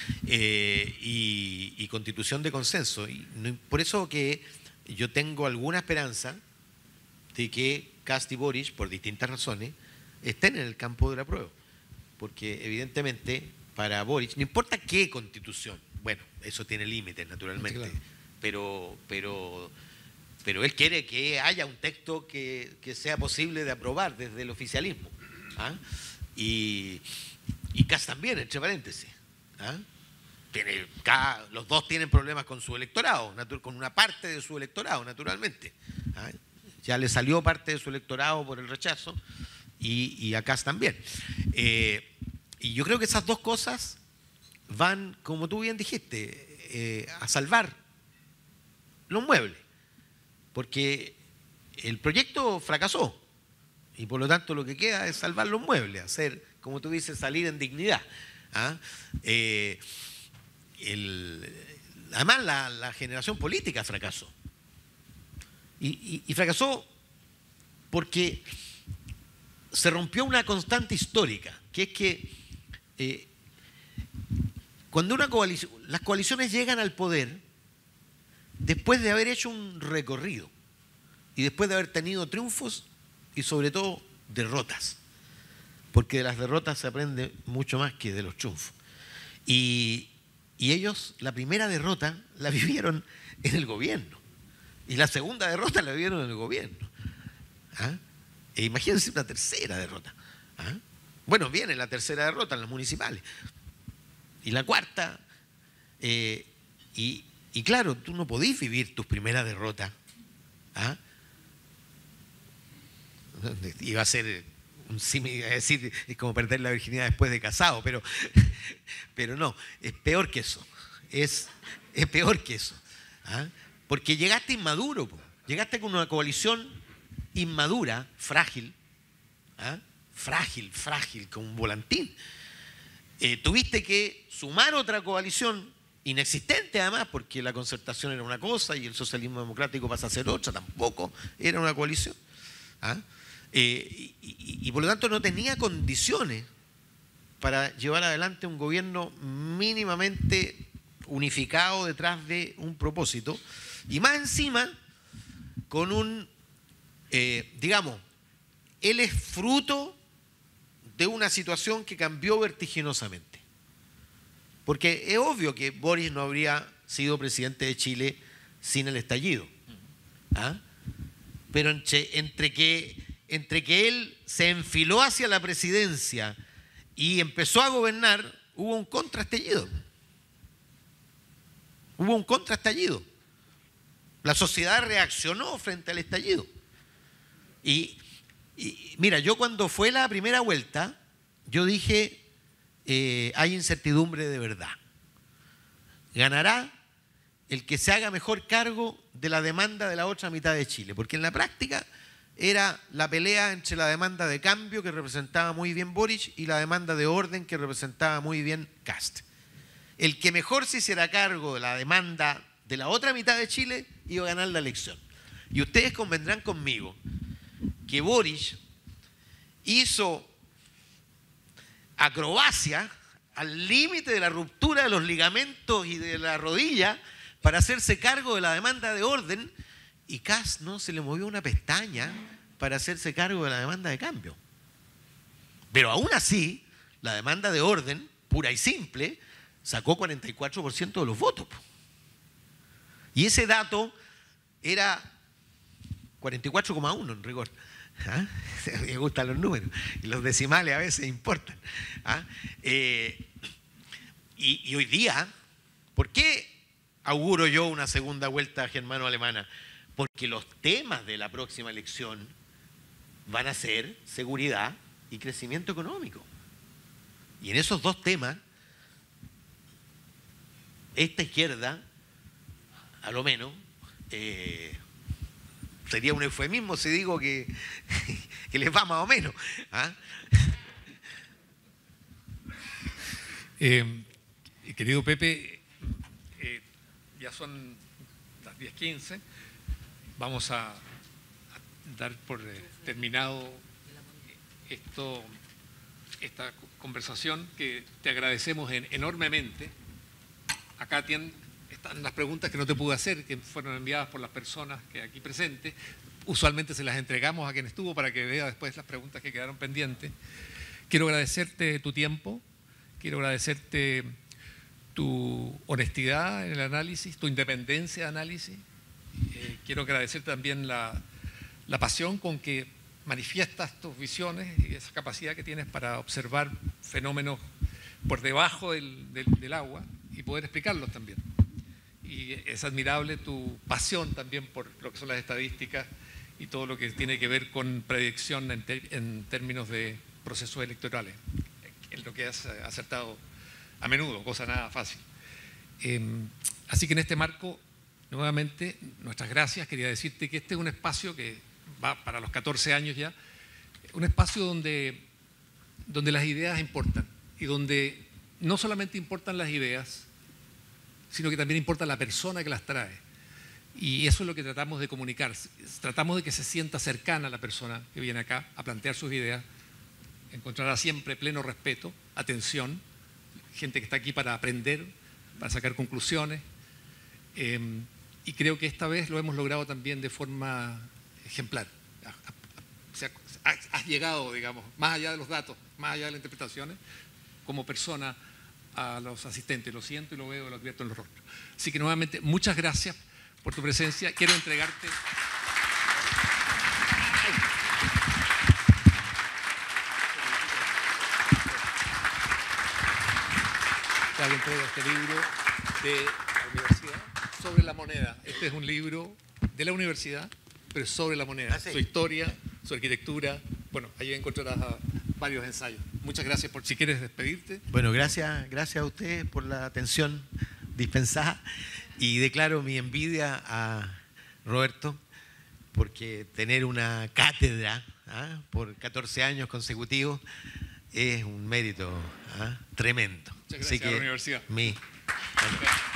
y constitución de consenso. Y por eso que yo tengo alguna esperanza de que Kast y Boric, por distintas razones, estén en el campo de la prueba. Porque evidentemente para Boric, no importa qué constitución, bueno, eso tiene límites naturalmente, claro. pero él quiere que haya un texto que sea posible de aprobar desde el oficialismo. ¿Ah? Y Kast también, entre paréntesis. ¿Ah? Los dos tienen problemas con su electorado, con una parte de su electorado, naturalmente. ¿Ah? Ya le salió parte de su electorado por el rechazo, y a Kast también. Y yo creo que esas dos cosas van, como tú bien dijiste, a salvar los muebles. Porque el proyecto fracasó. Y por lo tanto lo que queda es salvar los muebles, hacer, como tú dices, salir en dignidad. ¿Ah? Además la generación política fracasó. Y fracasó porque se rompió una constante histórica, que es que cuando las coaliciones llegan al poder, después de haber hecho un recorrido y después de haber tenido triunfos y sobre todo derrotas, porque de las derrotas se aprende mucho más que de los triunfos. Y ellos la primera derrota la vivieron en el gobierno y la segunda derrota la vivieron en el gobierno. ¿Ah? E imagínense una tercera derrota. ¿Ah? Bueno, viene la tercera derrota en las municipales y la cuarta. Y claro, tú no podís vivir tus primeras derrotas. ¿Ah? Iba a ser un símil, es decir, es como perder la virginidad después de casado, pero no, es peor que eso. Es peor que eso. ¿Ah? Porque llegaste inmaduro, llegaste con una coalición inmadura, frágil, ¿ah? frágil, como un volantín. Tuviste que sumar otra coalición inexistente además, porque la concertación era una cosa y el socialismo democrático pasa a ser otra, tampoco era una coalición. ¿Ah? Y por lo tanto no tenía condiciones para llevar adelante un gobierno mínimamente unificado detrás de un propósito, y más encima con un, digamos, él es fruto de una situación que cambió vertiginosamente. Porque es obvio que Boris no habría sido presidente de Chile sin el estallido. ¿Ah? Pero entre que él se enfiló hacia la presidencia y empezó a gobernar, hubo un contraestallido. Hubo un contraestallido. La sociedad reaccionó frente al estallido. Y mira, yo cuando fue la primera vuelta, yo dije, hay incertidumbre de verdad. Ganará el que se haga mejor cargo de la demanda de la otra mitad de Chile, porque en la práctica era la pelea entre la demanda de cambio que representaba muy bien Boric y la demanda de orden que representaba muy bien Kast. El que mejor se hiciera cargo de la demanda de la otra mitad de Chile iba a ganar la elección. Y ustedes convendrán conmigo que Boric hizo acrobacia al límite de la ruptura de los ligamentos y de la rodilla para hacerse cargo de la demanda de orden, y Kast no se le movió una pestaña para hacerse cargo de la demanda de cambio. Pero aún así, la demanda de orden, pura y simple, sacó 44% de los votos. Y ese dato era 44,1 en rigor. ¿Ah? Me gustan los números y los decimales a veces importan. ¿Ah? Y hoy día, ¿por qué auguro yo una segunda vuelta germano-alemana? Porque los temas de la próxima elección van a ser seguridad y crecimiento económico. Y en esos dos temas, esta izquierda, a lo menos, sería un eufemismo si digo que les va más o menos. ¿Ah? Querido Pepe, ya son las 10:15. Vamos a dar por terminado esta conversación, que te agradecemos enormemente. Acá están las preguntas que no te pude hacer, que fueron enviadas por las personas que aquí presentes. Usualmente se las entregamos a quien estuvo para que vea después las preguntas que quedaron pendientes. Quiero agradecerte tu tiempo, quiero agradecerte tu honestidad en el análisis, tu independencia de análisis. Quiero agradecer también la pasión con que manifiestas tus visiones y esa capacidad que tienes para observar fenómenos por debajo del agua y poder explicarlos también. Y es admirable tu pasión también por lo que son las estadísticas y todo lo que tiene que ver con predicción en términos de procesos electorales, en lo que has acertado a menudo, cosa nada fácil. Así que en este marco, nuevamente, nuestras gracias. Quería decirte que este es un espacio que va para los 14 años ya, un espacio donde las ideas importan y donde no solamente importan las ideas, sino que también importa la persona que las trae. Y eso es lo que tratamos de comunicar. Tratamos de que se sienta cercana a la persona que viene acá a plantear sus ideas. Encontrará siempre pleno respeto, atención, gente que está aquí para aprender, para sacar conclusiones. Y creo que esta vez lo hemos logrado también de forma ejemplar. has llegado, digamos, más allá de los datos, más allá de las interpretaciones, como persona a los asistentes. Lo siento y lo veo, lo advierto en los rostros. Así que nuevamente, muchas gracias por tu presencia. Quiero entregarte... Te entrego este libro de la universidad sobre la moneda. Este es un libro de la universidad, pero sobre la moneda. Su historia, su arquitectura. Bueno, ahí encontrarás varios ensayos. Muchas gracias por, si quieres despedirte. Bueno, gracias a ustedes por la atención dispensada y declaro mi envidia a Roberto porque tener una cátedra por 14 años consecutivos es un mérito tremendo. Muchas gracias a la universidad. Bueno.